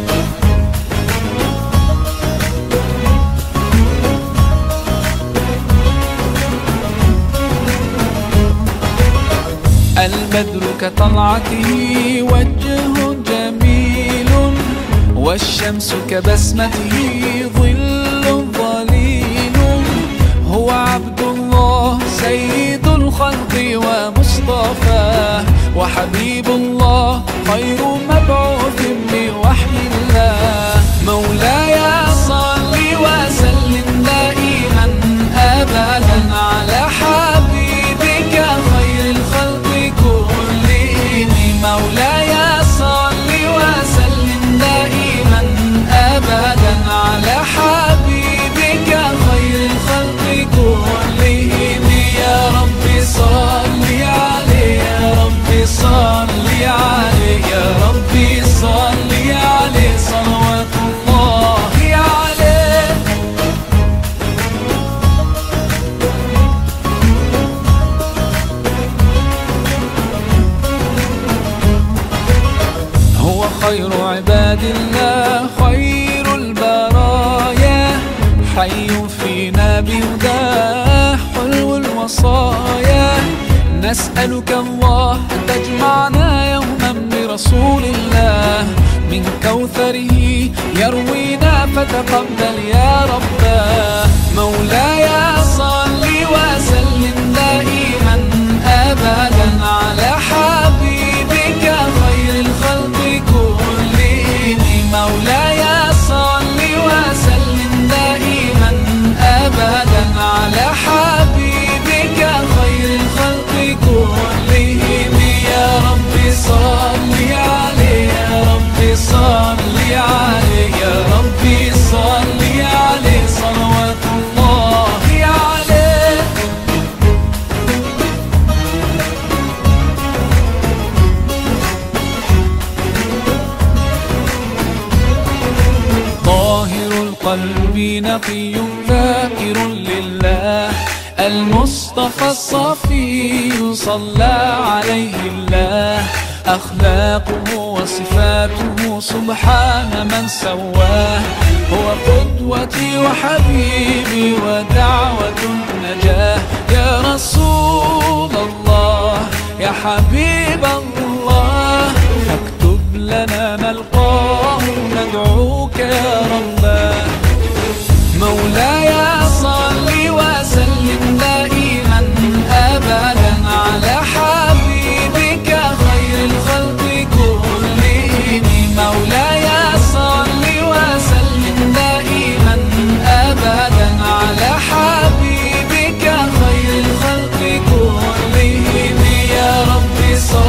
البدر كطلعته وجه جميل والشمس كبسمته ظل ظليل. هو عبد الله سيد الخلق ومصطفاه وحبيب الله خير مبعوث بوحي الله. مولاي صل وسلم دائما أبدا على حبيبك خير الخلق كلهم. مولاي صل وسلم دائما أبدا على حبيبك خير الخلق كلهم. يا رب صل عليه يا رب صل عليه يا رب صل عليه صلوات الله عليه. هو خير عباد الله خير البرايا حي فينا بهداه حلو الوصايا. نسألك الله أن تجمعنا يوما برسول الله من كوثره يروينا فتقبل يا رباه. مولاي صل وسلم دائما أبدا على حبيبك خير الخلق كلهم. مولاي صل وسلم دائما أبدا على حبيبك خير الخلق كلهم. يا رب صل عليه يا رب صل عليه يا رب صل عليه صلوات الله عليه. طاهر القلب نقي ذاكر لله المصطفى الصفي صلى عليه الله. أخلاقه وصفاته سبحان من سواه. هو قدوتي وحبيبي ودعوة النجاة. يا رسول الله يا حبيب الله اكتب لنا نلقاه ندعوك يا رباه. مولاي صل وسلم دائما أبدا على حبيبك خير الخلق كلهم. مولاي صل وسلم دائما أبدا على حبيبك خير الخلق كلهم. يا رب صل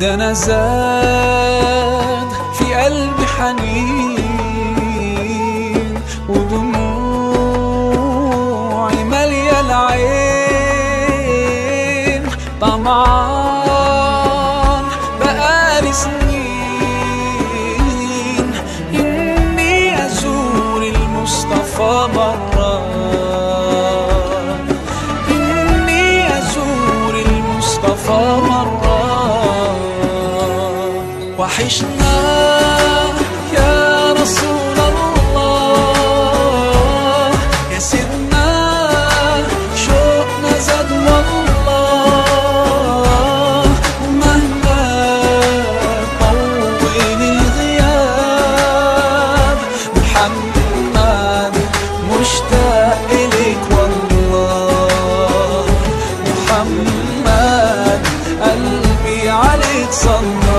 ده أنا زاد في قلبي حنين ودموعي مالية العين، طمعان بقالي سنين إني أزور المصطفى مرة، إني أزور المصطفى مرة. وحشنا يا رسول الله يا سيدنا، شوقنا زاد والله، ومهما طول الغياب محمد مشتاق إليك والله، محمد قلبي عليك صلى.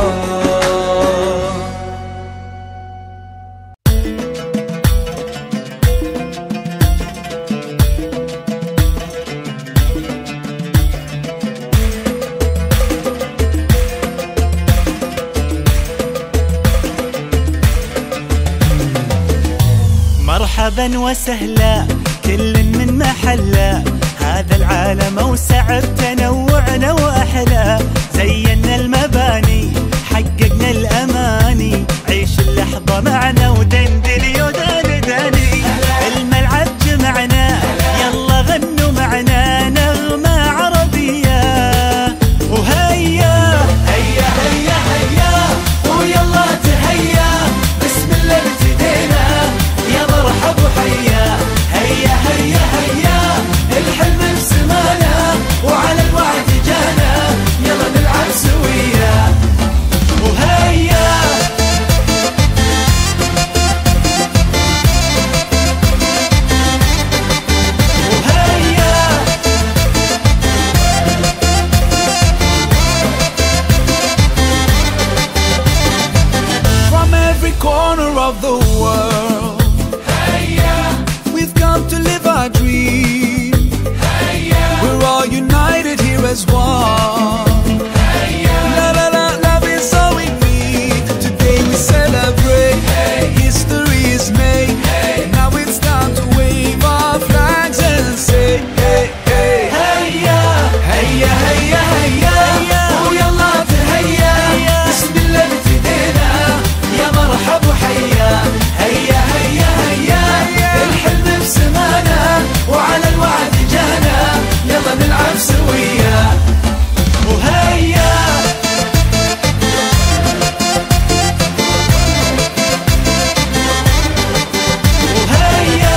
مرحبا وسهلا كل من محله، هذا العالم اوسع بتنوعنا واحلى، زينا المباني حققنا الاماني، عيش اللحظه معنا ودندن يودان داني، الملعب جمعنا يلا غنوا معنا نغمه عربيه، وهيا هيا هيا هيا ويلا تهيا، بسم الله ابتدينا يا مرحب وحيا، هيا هيا هيا الحلم بسمانا وعلى الوعد جانا، يلا نلعب سويا، وهيا وهيا. From every corner of the world, we've come to live our dream. We're all united here as one. La la la, love is all we need. Today we celebrate. History is made. Now it's time to wave our flags and say, hey, hey, هيا هيا هيا هيا ويلا تهيا، بسم الله ابتدينا يا مرحب وحيا، هيا هيا هيا الحلم بسمانا وعلى الوعد جانا، يلا نلعب سويا، وهيا وهيا.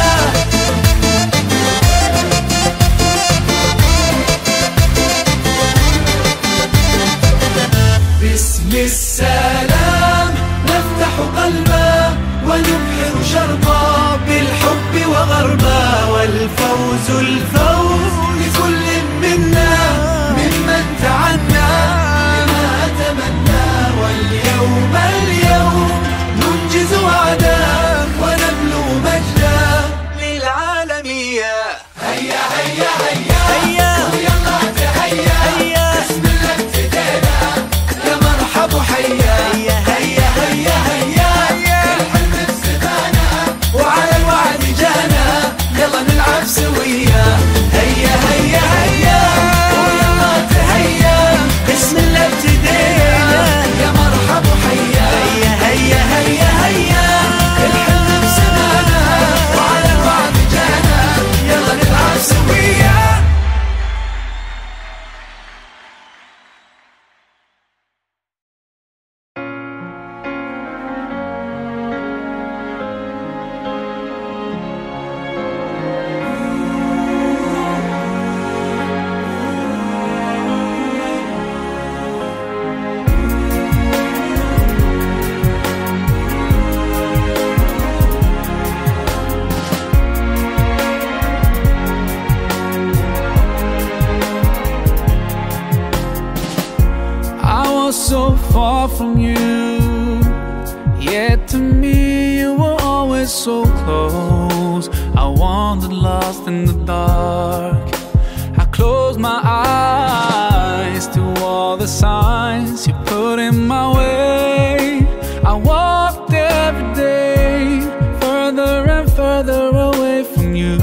باسم السلام نفتح قلبا ونبحر شربا، بالحب وغربا، والفوز الفوز لكل منا ممن تعنى بما تمنى، واليوم اليوم ننجز وعدا ونبلغ مجدا للعالمية، هيا هيا هيا هيا ويلا تهيا، بسم الله ابتدينا يا مرحب وحيا، هيا هيا هيا هيا الحلم بسمانا وعلى الوعد جانا، يلا نلعب سويا، هيا هيا هيا ويلا تهيا، بسم الله ابتدينا يا مرحب وحيا، هيا هيا هيا هيا الحلم بسمانا وعلى الوعد جانا، يلا نلعب سويا. So far from you, yet to me you were always so close. I wandered lost in the dark. I closed my eyes to all all the signs you put in my way. I walked every day further and further away from you.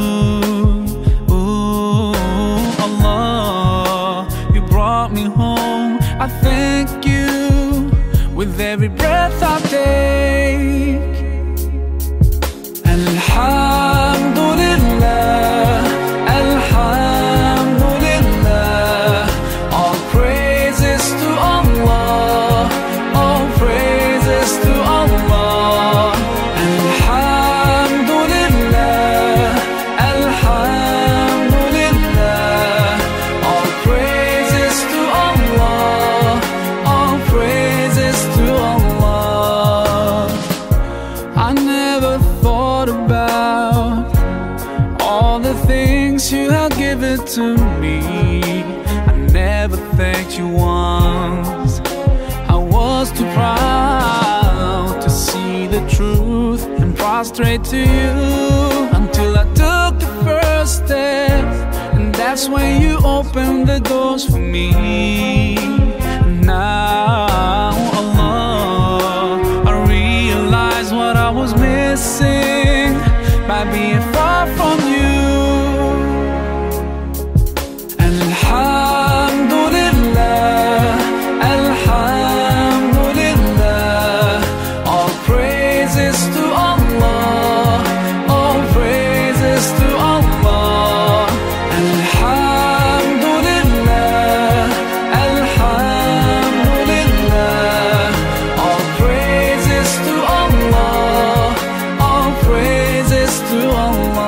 Ooh, Allah, you brought me home. I thank you with every breath I take. Alhamdulillah, Alhamdulillah, all praises to Allah, all praises to Allah. Alhamdulillah, Alhamdulillah, all praises to Allah, all praises to Allah. I never thought about all the things you have given to me. I never thanked you once. I was too proud to see the truth and prostrate to you, until I took the first step, and that's when you opened the doors for me. Now, Allah, I realize what I was missing by being far from you. Alhamdulillah, Alhamdulillah, all praises to Allah, all praises to Allah. Alhamdulillah, Alhamdulillah, all praises to Allah, all praises to Allah.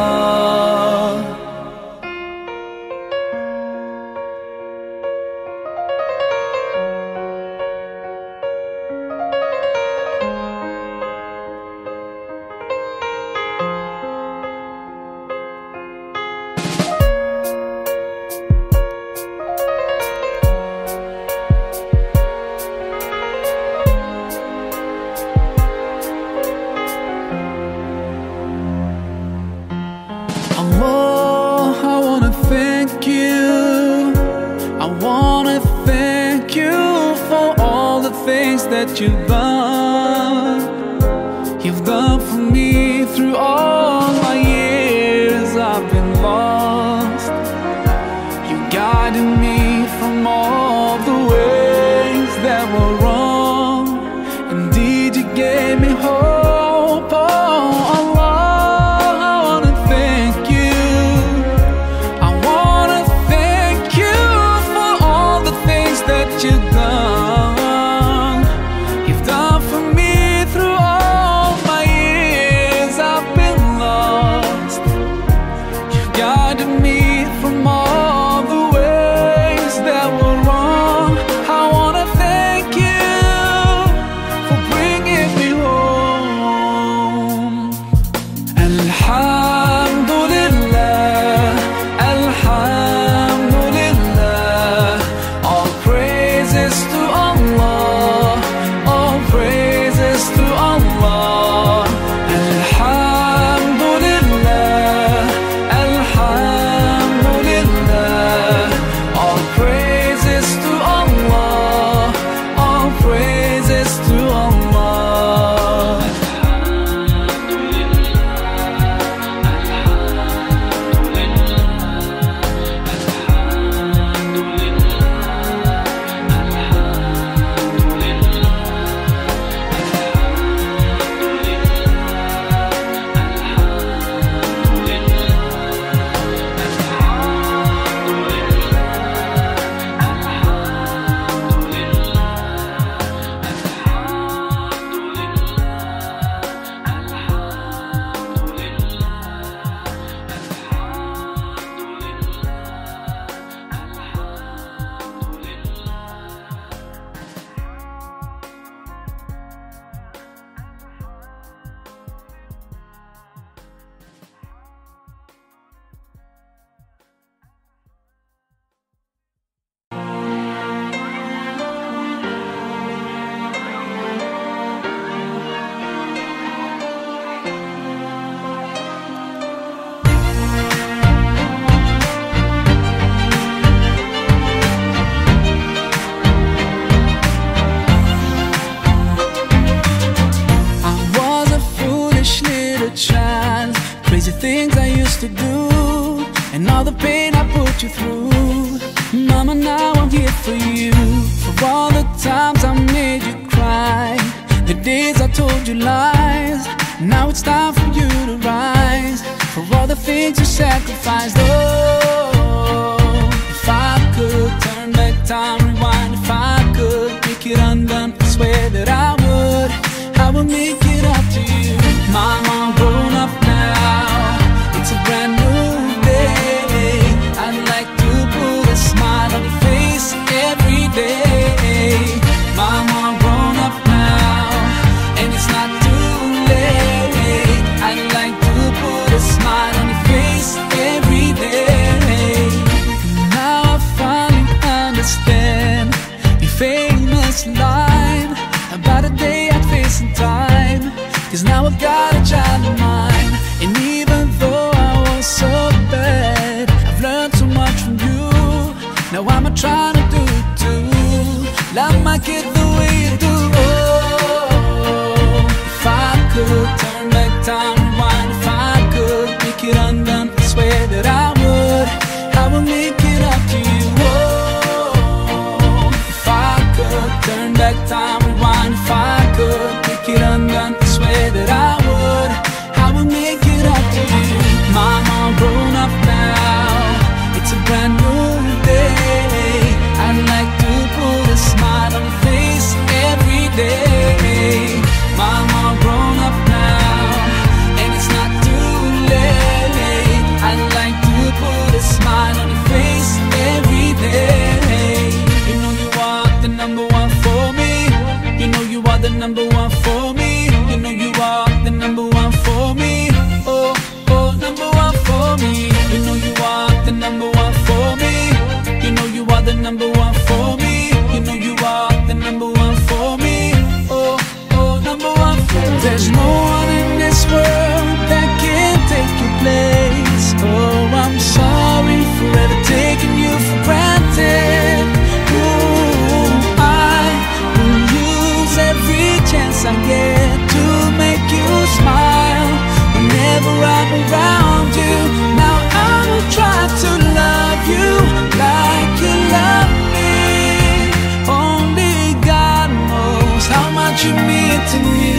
Allah, I wanna thank you. I wanna thank you for all the things that you've done. You've done for me through all my years I've been lost. You guided me from all the ways that were wrong. Indeed, you gave me hope. Oh, Allah, I wanna thank you. I wanna thank you for all the things that you've done. You've done for me through all my years I've been lost. You've guided me from all the ways that were wrong. I wanna thank you for bringing me home. Alhamdulillah, Alhamdulillah, all praises to put you through. Mama, now I'm here for you. For all the times I made you cry, the days I told you lies. Now it's time for you to rise. For all the things you sacrificed. Oh, if I could turn back time, rewind. If I could make it undone, I swear that I would. I would make it up to you. Mama, I'm grown up now. It's a brand new day. I'd like to put a smile on your face every day. Mama, I'm grown up now, and it's not too late. I'd like to put a smile on your face every day. Now I finally understand your famous line about a day I'd face in time. Cause now I've got a child of mine. And even though I was so bad, I've learned so much from you. Now I'm trying to do it too. Love my kid the way you do. Oh, if I could turn back time, rewind. If I could make it undone, I swear that I would. I would make it up to you. Oh, if I could turn back time, rewind. If I could make it undone, I swear that I would. I would make it up to you. Mama, I'm grown up now. It's a brand new day. I'd like to put a smile on your face every day. Mama, I'm grown up now, and it's not too late. I'd like to put a smile on your face every day. You know you are the number one for me. You know you are the number one for me. You know you are the number one for me. Oh, oh, number one for me. You know you are the number one for me. You know you are the number one for me. You know you are the number one for me. Oh, oh, number one for me. There's no one in this world that can take your place. Oh, I'm sorry for ever taking you for granted. Ooh, I will use every chance I get to make you smile whenever I'm around you. Now I will try to love you like you love me. Only God knows how much you mean to me.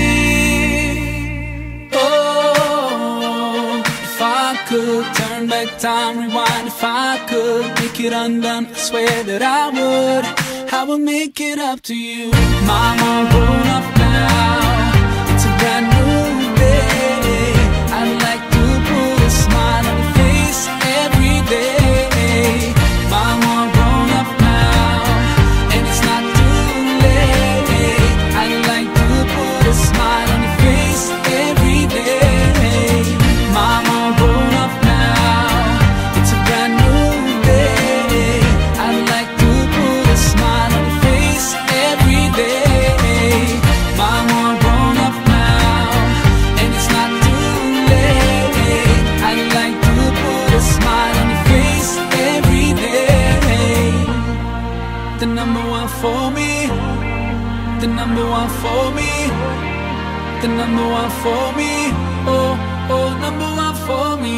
Oh, if I could turn back time, rewind. If I could make it undone, I swear that I would. I will make it up to you. Mama, I'm grown up now. It's a brand new day. I'd like to put a smile on your face every day. Mama, I'm grown up now, and it's not too late. I'd like to put a smile on your face every day. Mama, I'm grown up now. It's a brand new day. I'd like to put a smile on your face every day. Mama, I'm grown up now, and it's not too late. I'd like to put a smile on your face every day. The number one for me. The number one for me. The number one for me. Oh, oh, number one for me.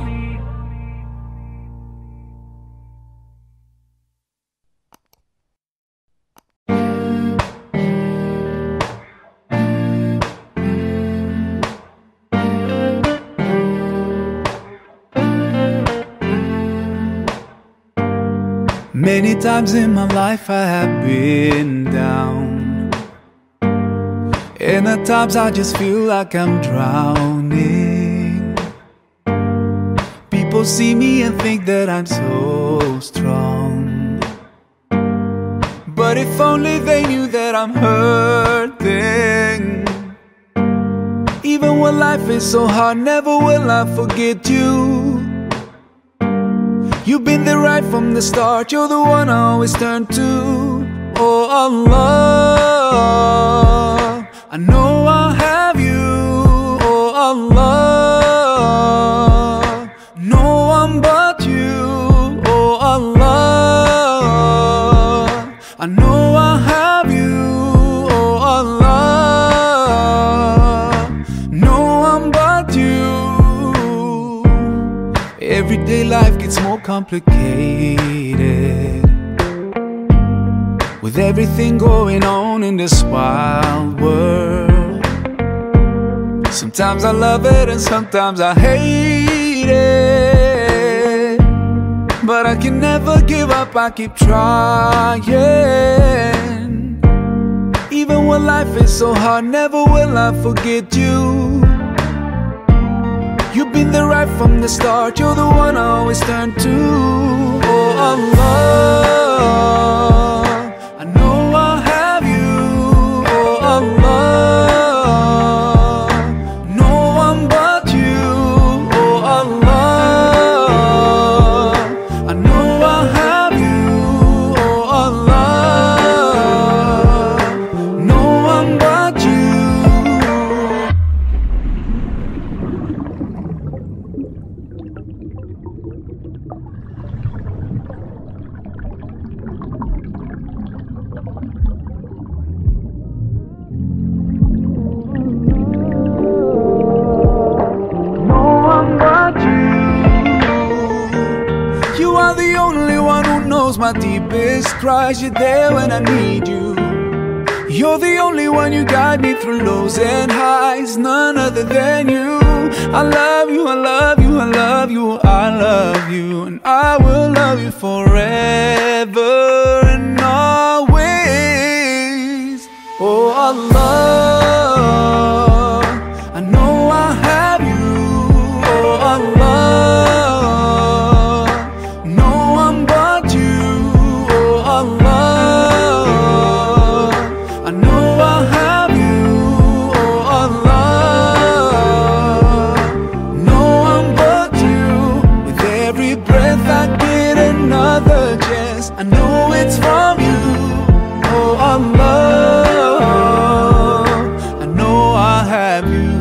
Many times in my life I have been down, and at times I just feel like I'm drowning. People see me and think that I'm so strong, but if only they knew that I'm hurting. Even when life is so hard, never will I forget you. You've been there right from the start, you're the one I always turn to. Oh Allah, I know I'll have you. Oh Allah, no one but you. Oh Allah, I know I'll have you. Oh Allah, no one but you. Everyday life gets more complicated. With everything going on in this wild world, sometimes I love it and sometimes I hate it, but I can never give up, I keep trying. Even when life is so hard, never will I forget you. You've been there right from the start, you're the one I always turn to. Oh Allah, I know I have you. Oh Allah, no one but you. Oh Allah, I know I have you. Oh Allah, no one but you. My deepest cries, you're there when I need you. You're the only one, you guide me through lows and highs, none other than you. I love you, I love you, I love you, I love you, and I will love you forever and always. Oh Allah, I know I have you. Oh Allah, I know it's from you. Oh Allah, I know I have you.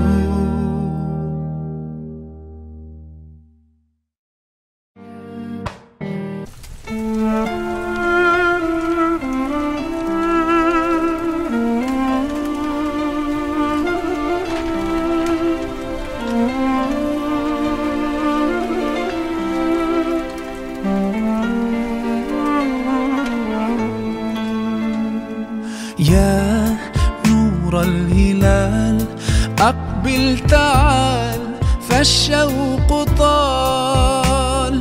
يا نور الهلال أقبل تعال، فالشوق طال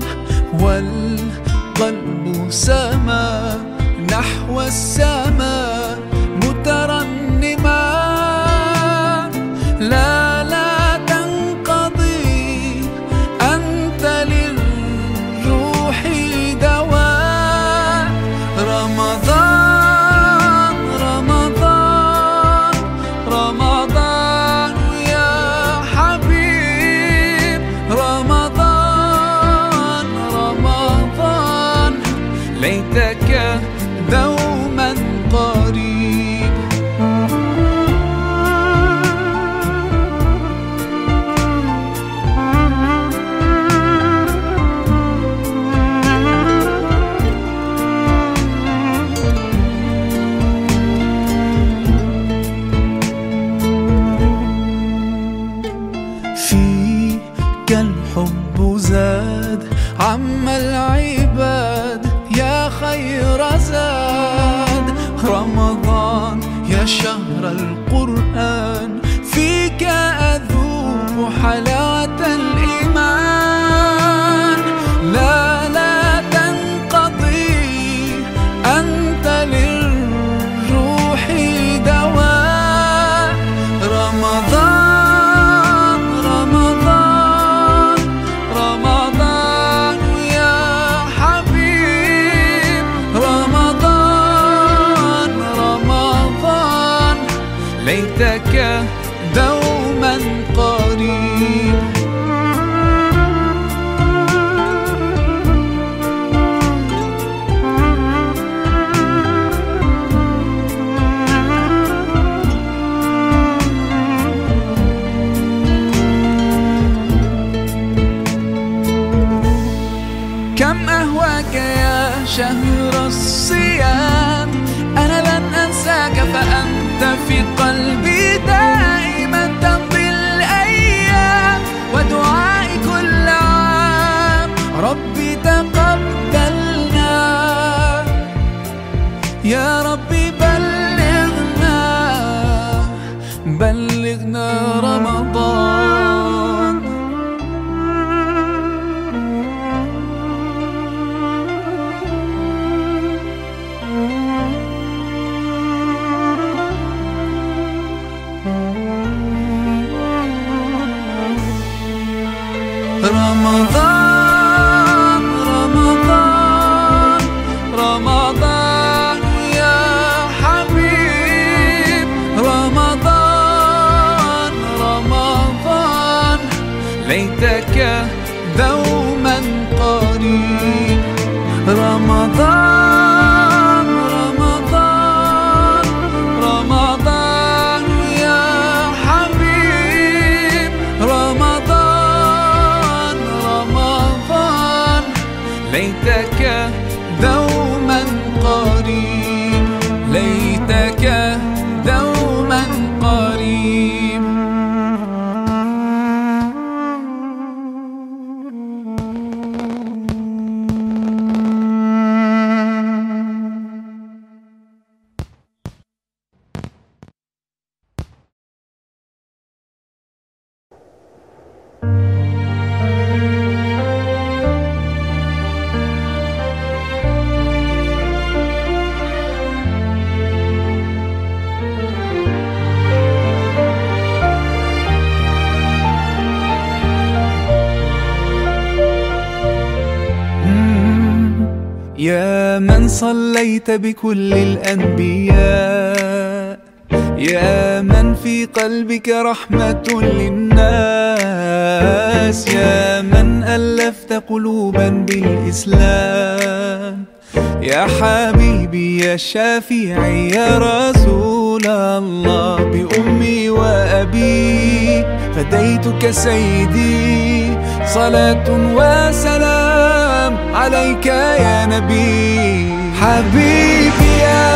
والقلب سما نحو السماء مترنما. لا لا تنقضي، أنت للروح دواء. رمضان ليتك دوما قريب. فيك الحب زاد عم العباد يا خير زاد. رمضان يا شهر القرآن، فيك أذوق حلاوة الإيمان. لا لا تنقضي، أنت للروح دواء. رمضان رمضان رمضان يا حبيب. رمضان رمضان ليتك دوما قريب. كم أهواك يا شهر الصيام، أنا لن أنساك فأنت في قلبي دائما. تمضي الأيام بلغنا رمضان. رمضان رمضان رمضان يا حبيب، رمضان رمضان ليتك دوما قريب. رمضان رمضان رمضان يا حبيب، رمضان رمضان ليتك دوما قريب، ليتك دوما قريب. يا من صليت بكل الأنبياء، يا من في قلبك رحمة للناس، يا من ألفت قلوبا بالإسلام، يا حبيبي يا شافعي يا رسول الله، بأمي وأبي فديتك سيدي، صلاة وسلام عليك يا نبي. حبيبي يا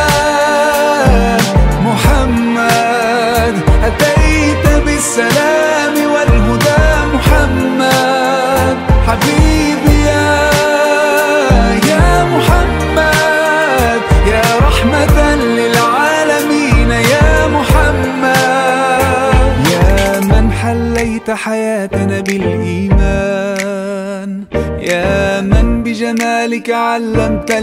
محمد أتيت بالسلام والهدى محمد، حبيبي يا يا محمد يا رحمة للعالمين يا محمد، يا من حليت حياتنا بالإيمان، يا من بجمالك علمت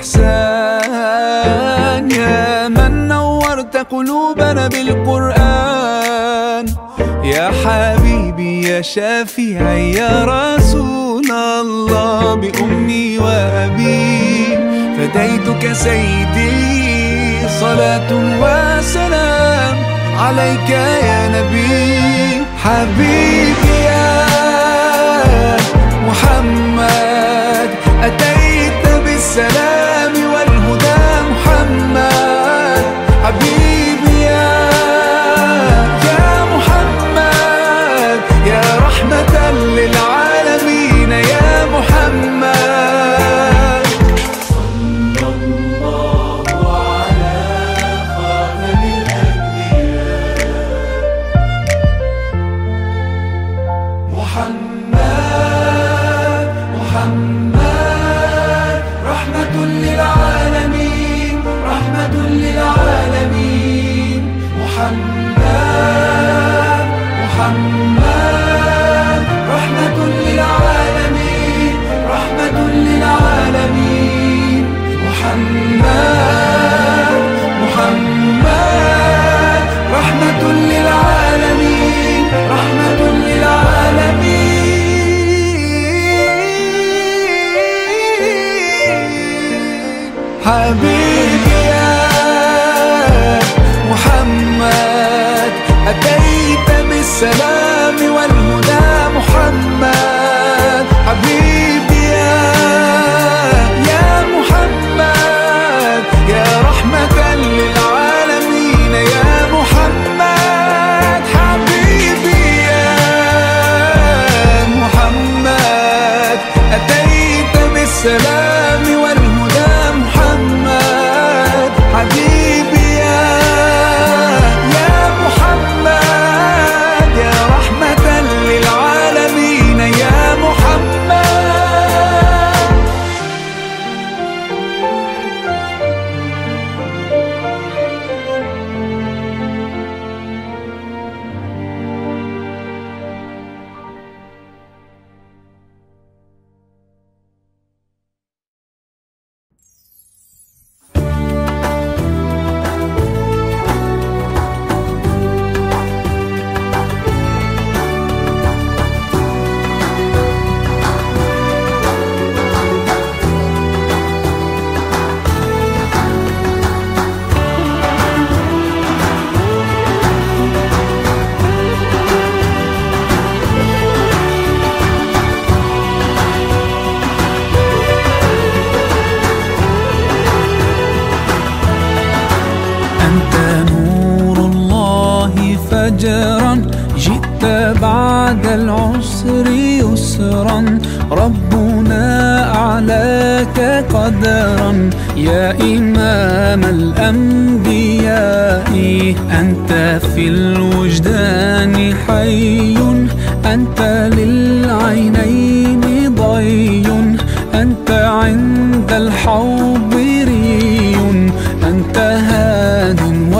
الإحسان، يا من نورت قلوبنا بالقرآن، يا حبيبي يا شافعي يا رسول الله، بأمي وأبي فديتك سيدي، صلاة وسلام عليك يا نبي. حبيبي يا محمد أتيت بالسلام والهدى محمد، حبيبي يا يا محمد يا رحمة للعالمين يا محمد. صلى الله على خاتم الأنبياء فجرا، جئت بعد العسر يسرا، ربنا أعلاك قدرا. يا إمام الأنبياء أنت في الوجدان حي، أنت للعينين ضي، أنت عند الحوض ري، أنت هاد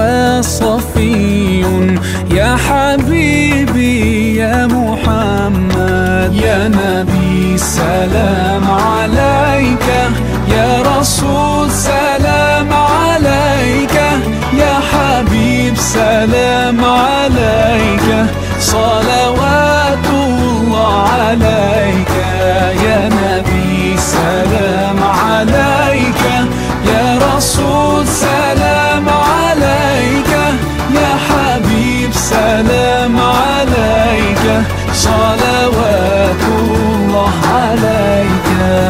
وصفي. يا حبيبي يا محمد، يا نبي سلام عليك، يا رسول سلام عليك، يا حبيب سلام عليك، صلوات الله عليك. يا نبي سلام عليك، يا رسول سلام عليك، يا حبيب سلام عليك، صلوات الله عليك.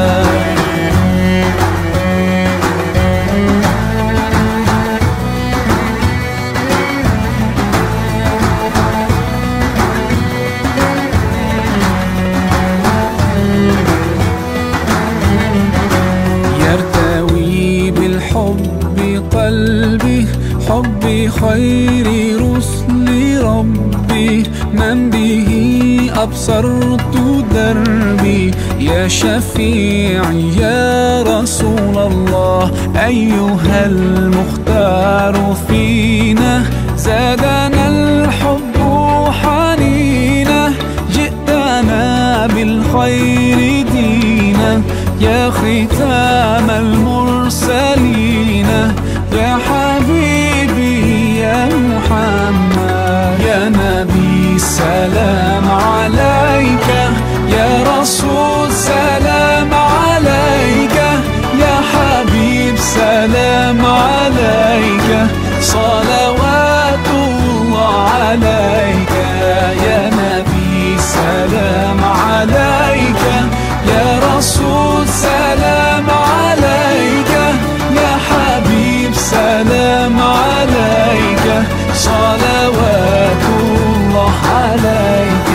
يرتوي بالحب قلبي، حبي خير رسل ربي، من به أبصرت دربي. يا شفيعي يا رسول الله، أيها المختار فينا، زادنا الحب حنينا، جئتنا بالخير دينا. يا ختام المرسلين، يا حبيبي يا محمد، يا نبي سلام عليك، يا رسول سلام عليك، يا حبيب سلام عليك، صلوات الله عليك. يا نبي سلام عليك، يا رسول سلام عليك، يا حبيب سلام عليك، صلوات الله عليك.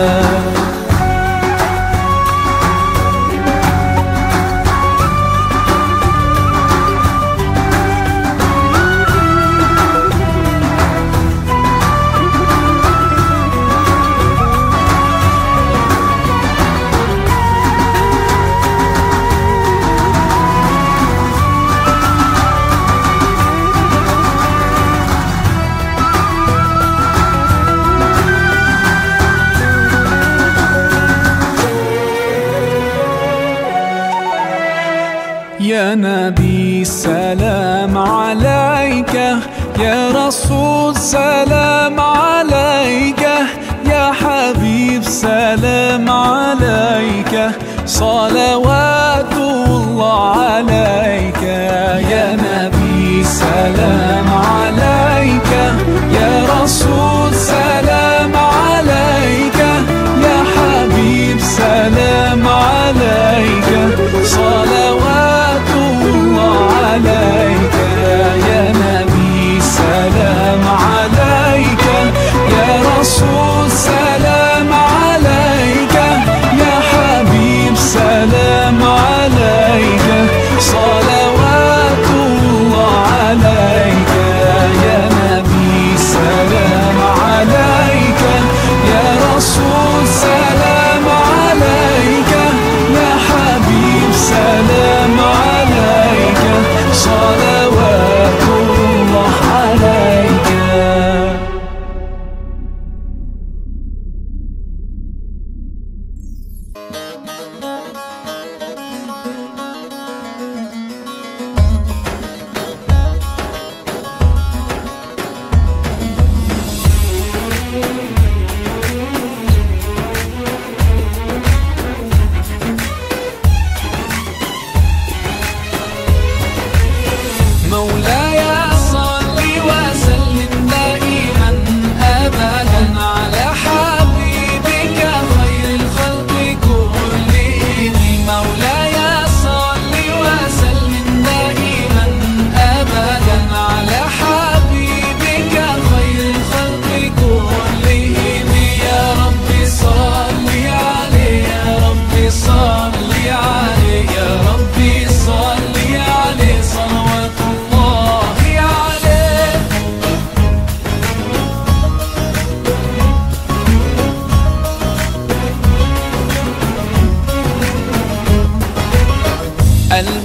يا نبي سلام عليك، يا رسول سلام عليك، يا حبيب سلام عليك، صلوات الله عليك. يا نبي سلام عليك، يا رسول سلام عليك، يا حبيب سلام عليك، صلوات الله عليك. يا نبي سلام عليك، يا رسول سلام عليك، يا حبيب سلام عليك، صلوات الله عليك.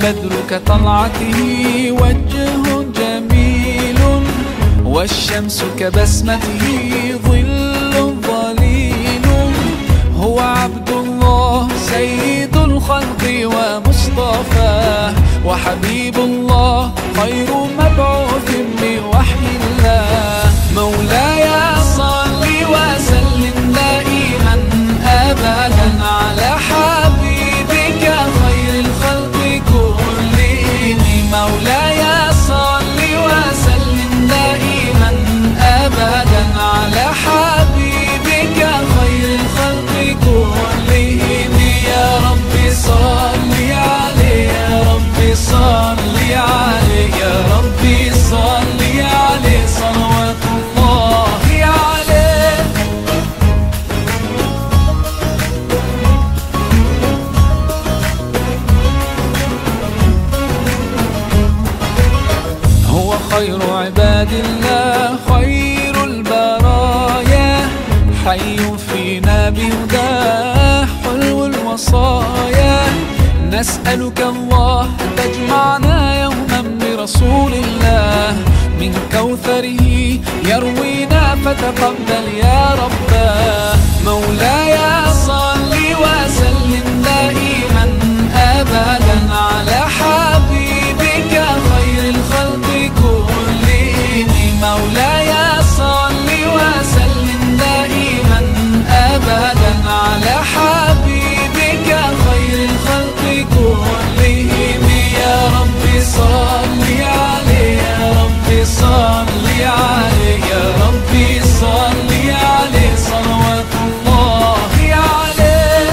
البدر كطلعته وجه جميل، والشمس كبسمته ظل ظليل. هو عبد الله سيد الخلق ومصطفاه، وحبيب الله خير مبعوث بوحي الله. مولاي صل وسلم دائما أبدا على حبيبك خير الخلق كلهم. مولاي صل وسلم دائما أبدا على حبيبك خير الخلق كلهم. يا رب صل عليه، يا رب صل عليه، يا رب صل عليه صلوات الله عليه. هو خير عباد الله خير البرايا، حي فينا بهداه حلو الوصايا. نسألك الله أن تجمعنا يوما برسول الله، من كوثره يروينا فتقبل يا رباه. مولاي صل وسلم دائما أبدا على حبيبك خير الخلق كلهم. مولاي صل وسلم دائما أبدا على حبيبك خير الخلق كلهم. يا رب صل عليه، يا رب صل عليه، يا رب صل عليه صلوات الله عليه.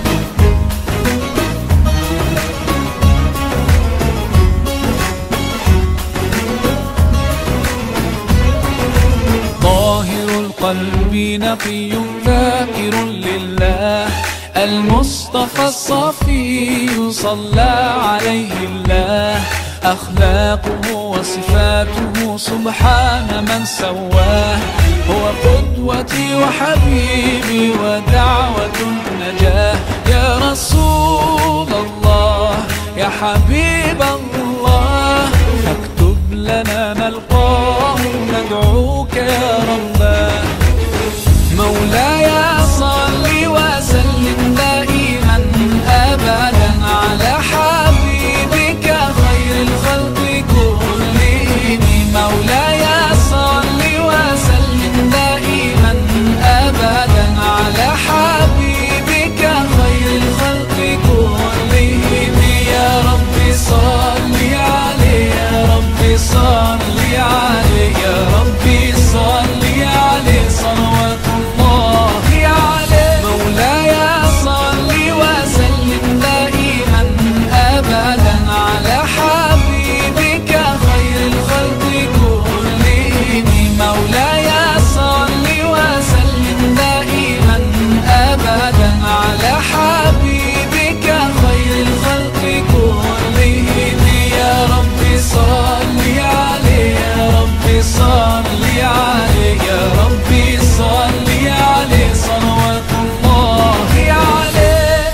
طاهر القلب نقي ذاكر لله، المصطفى الصفي صلى عليه الله. أخلاقه وصفاته سبحان من سواه، هو قدوتي وحبيبي ودعوة النجاة. يا رسول الله يا حبيب الله، فاكتب لنا نلقاه ندعوك يا رباه. مولاي صل وسلم دائما أبدا على حبيبك خير الخلق كلهم. مولاي صل وسلم دائما أبدا على حبيبك خير الخلق كلهم. يا رب صل عليه، يا رب صل عليه، يا رب صل عليه صلوات الله عليه. مولاي صل وسلم دائما أبدا على حبيبك خير الخلق كلهم. مولاي صل وسلم دائما أبدا على حبيبك خير الخلق كلهم. يا رب صل عليه، يا رب صل عليه، يا رب صل عليه صلوات الله عليه.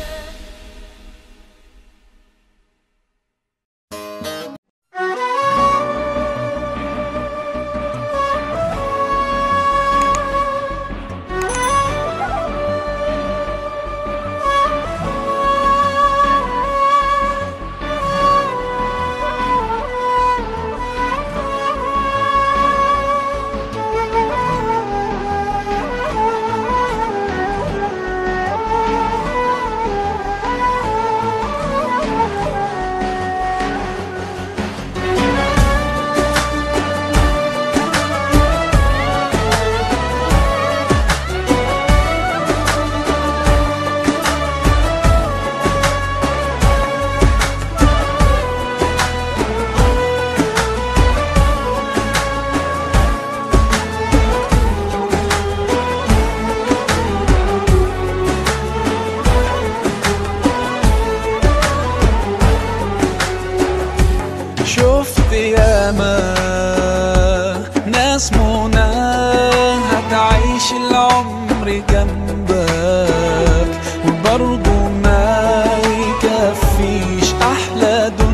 شفت ياما ناس منى هتعيش العمر جنبك، وبرضه ما يكفيش أحلى دنيا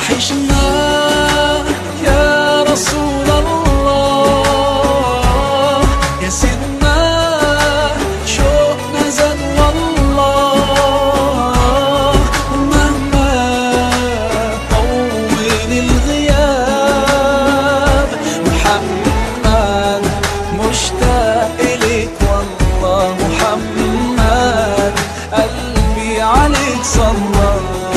وحشنا يا رسول الله، يا سيدنا شوقنا زاد والله، ومهما طول الغياب محمد مشتاق إليك والله، محمد قلبي عليك صلى.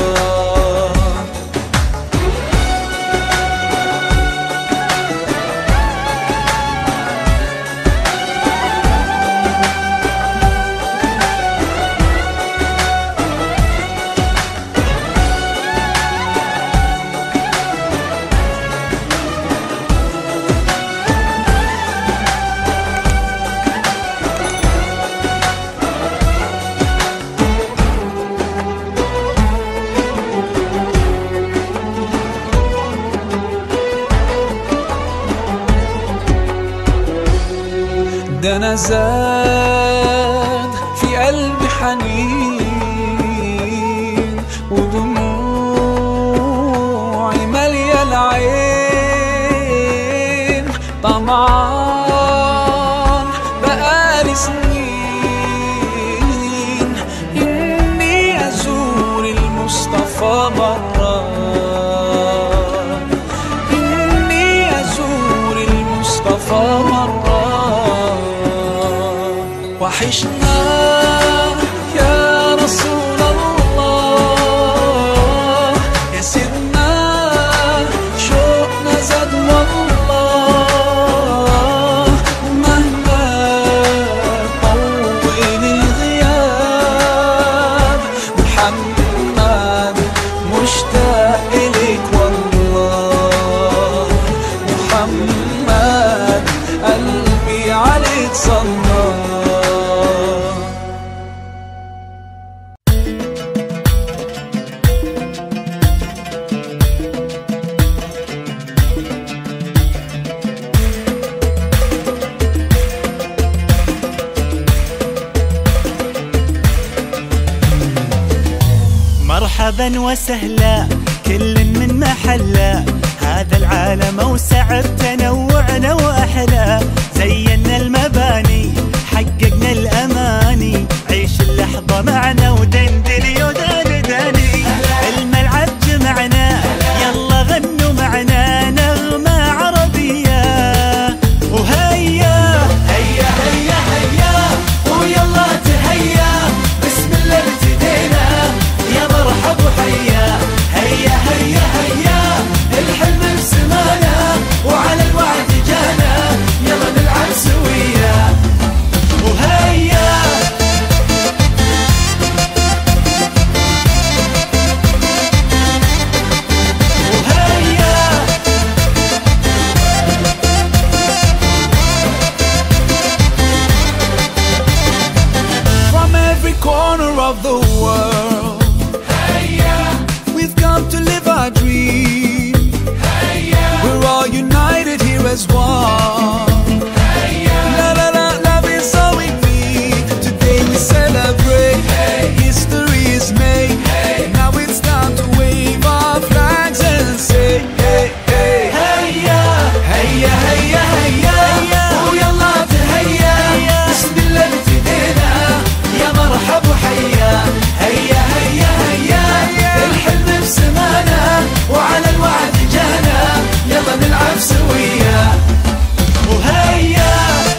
ده أنا زاد في قلبي حنين ودموعي مالية العين، طمعان بقالي سنين إني أزور المصطفى مرة، إني أزور المصطفى مرة. وحشنا يا رسول الله، يا سيدنا شوقنا زاد والله، ومهما طول الغياب محمد مشتاق إليك والله، محمد قلبي عليك صلى. مرحبا وسهلا كل من محله، هذا العالم اوسع بتنوعنا واحلى، زينا المباني حققنا الاماني، عيش اللحظه معنا ودندني ودندني، الملعب جمعنا يلا غنوا معنا نغمه عربيه، وهيا هيا هيا هيا ويلا تهيا، بسم الله ابتدينا يا مرحب وحيا، هيا هيا هيا الحلم بسمانا وعلى الوعد جانا، يلا نلعب سويا، وهيا وهيا. From every corner of the world, hey yeah, we've come to live our dream. Hey yeah, we're all united here as one. Hey yeah, la la la, love is all we need. Today we celebrate. Hey, history is made. Hey, now it's time to wave our flags and say, hey hey hey yeah, hey yeah, hey yeah, hey yeah, ويلا تهيا، بسم الله ابتدينا يا مرحب وحيا، هيا هيا هيا الحلم بسمانا وعلى الوعد جانا، يلا نلعب سويا، وهيا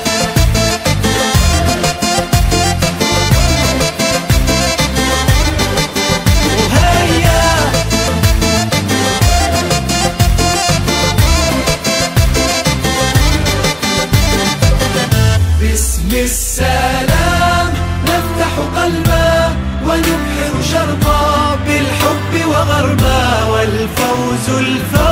وهيا. باسم السلام نفتح قلبا ونبحر شرقا بالحب وغربا، والفوز الفوز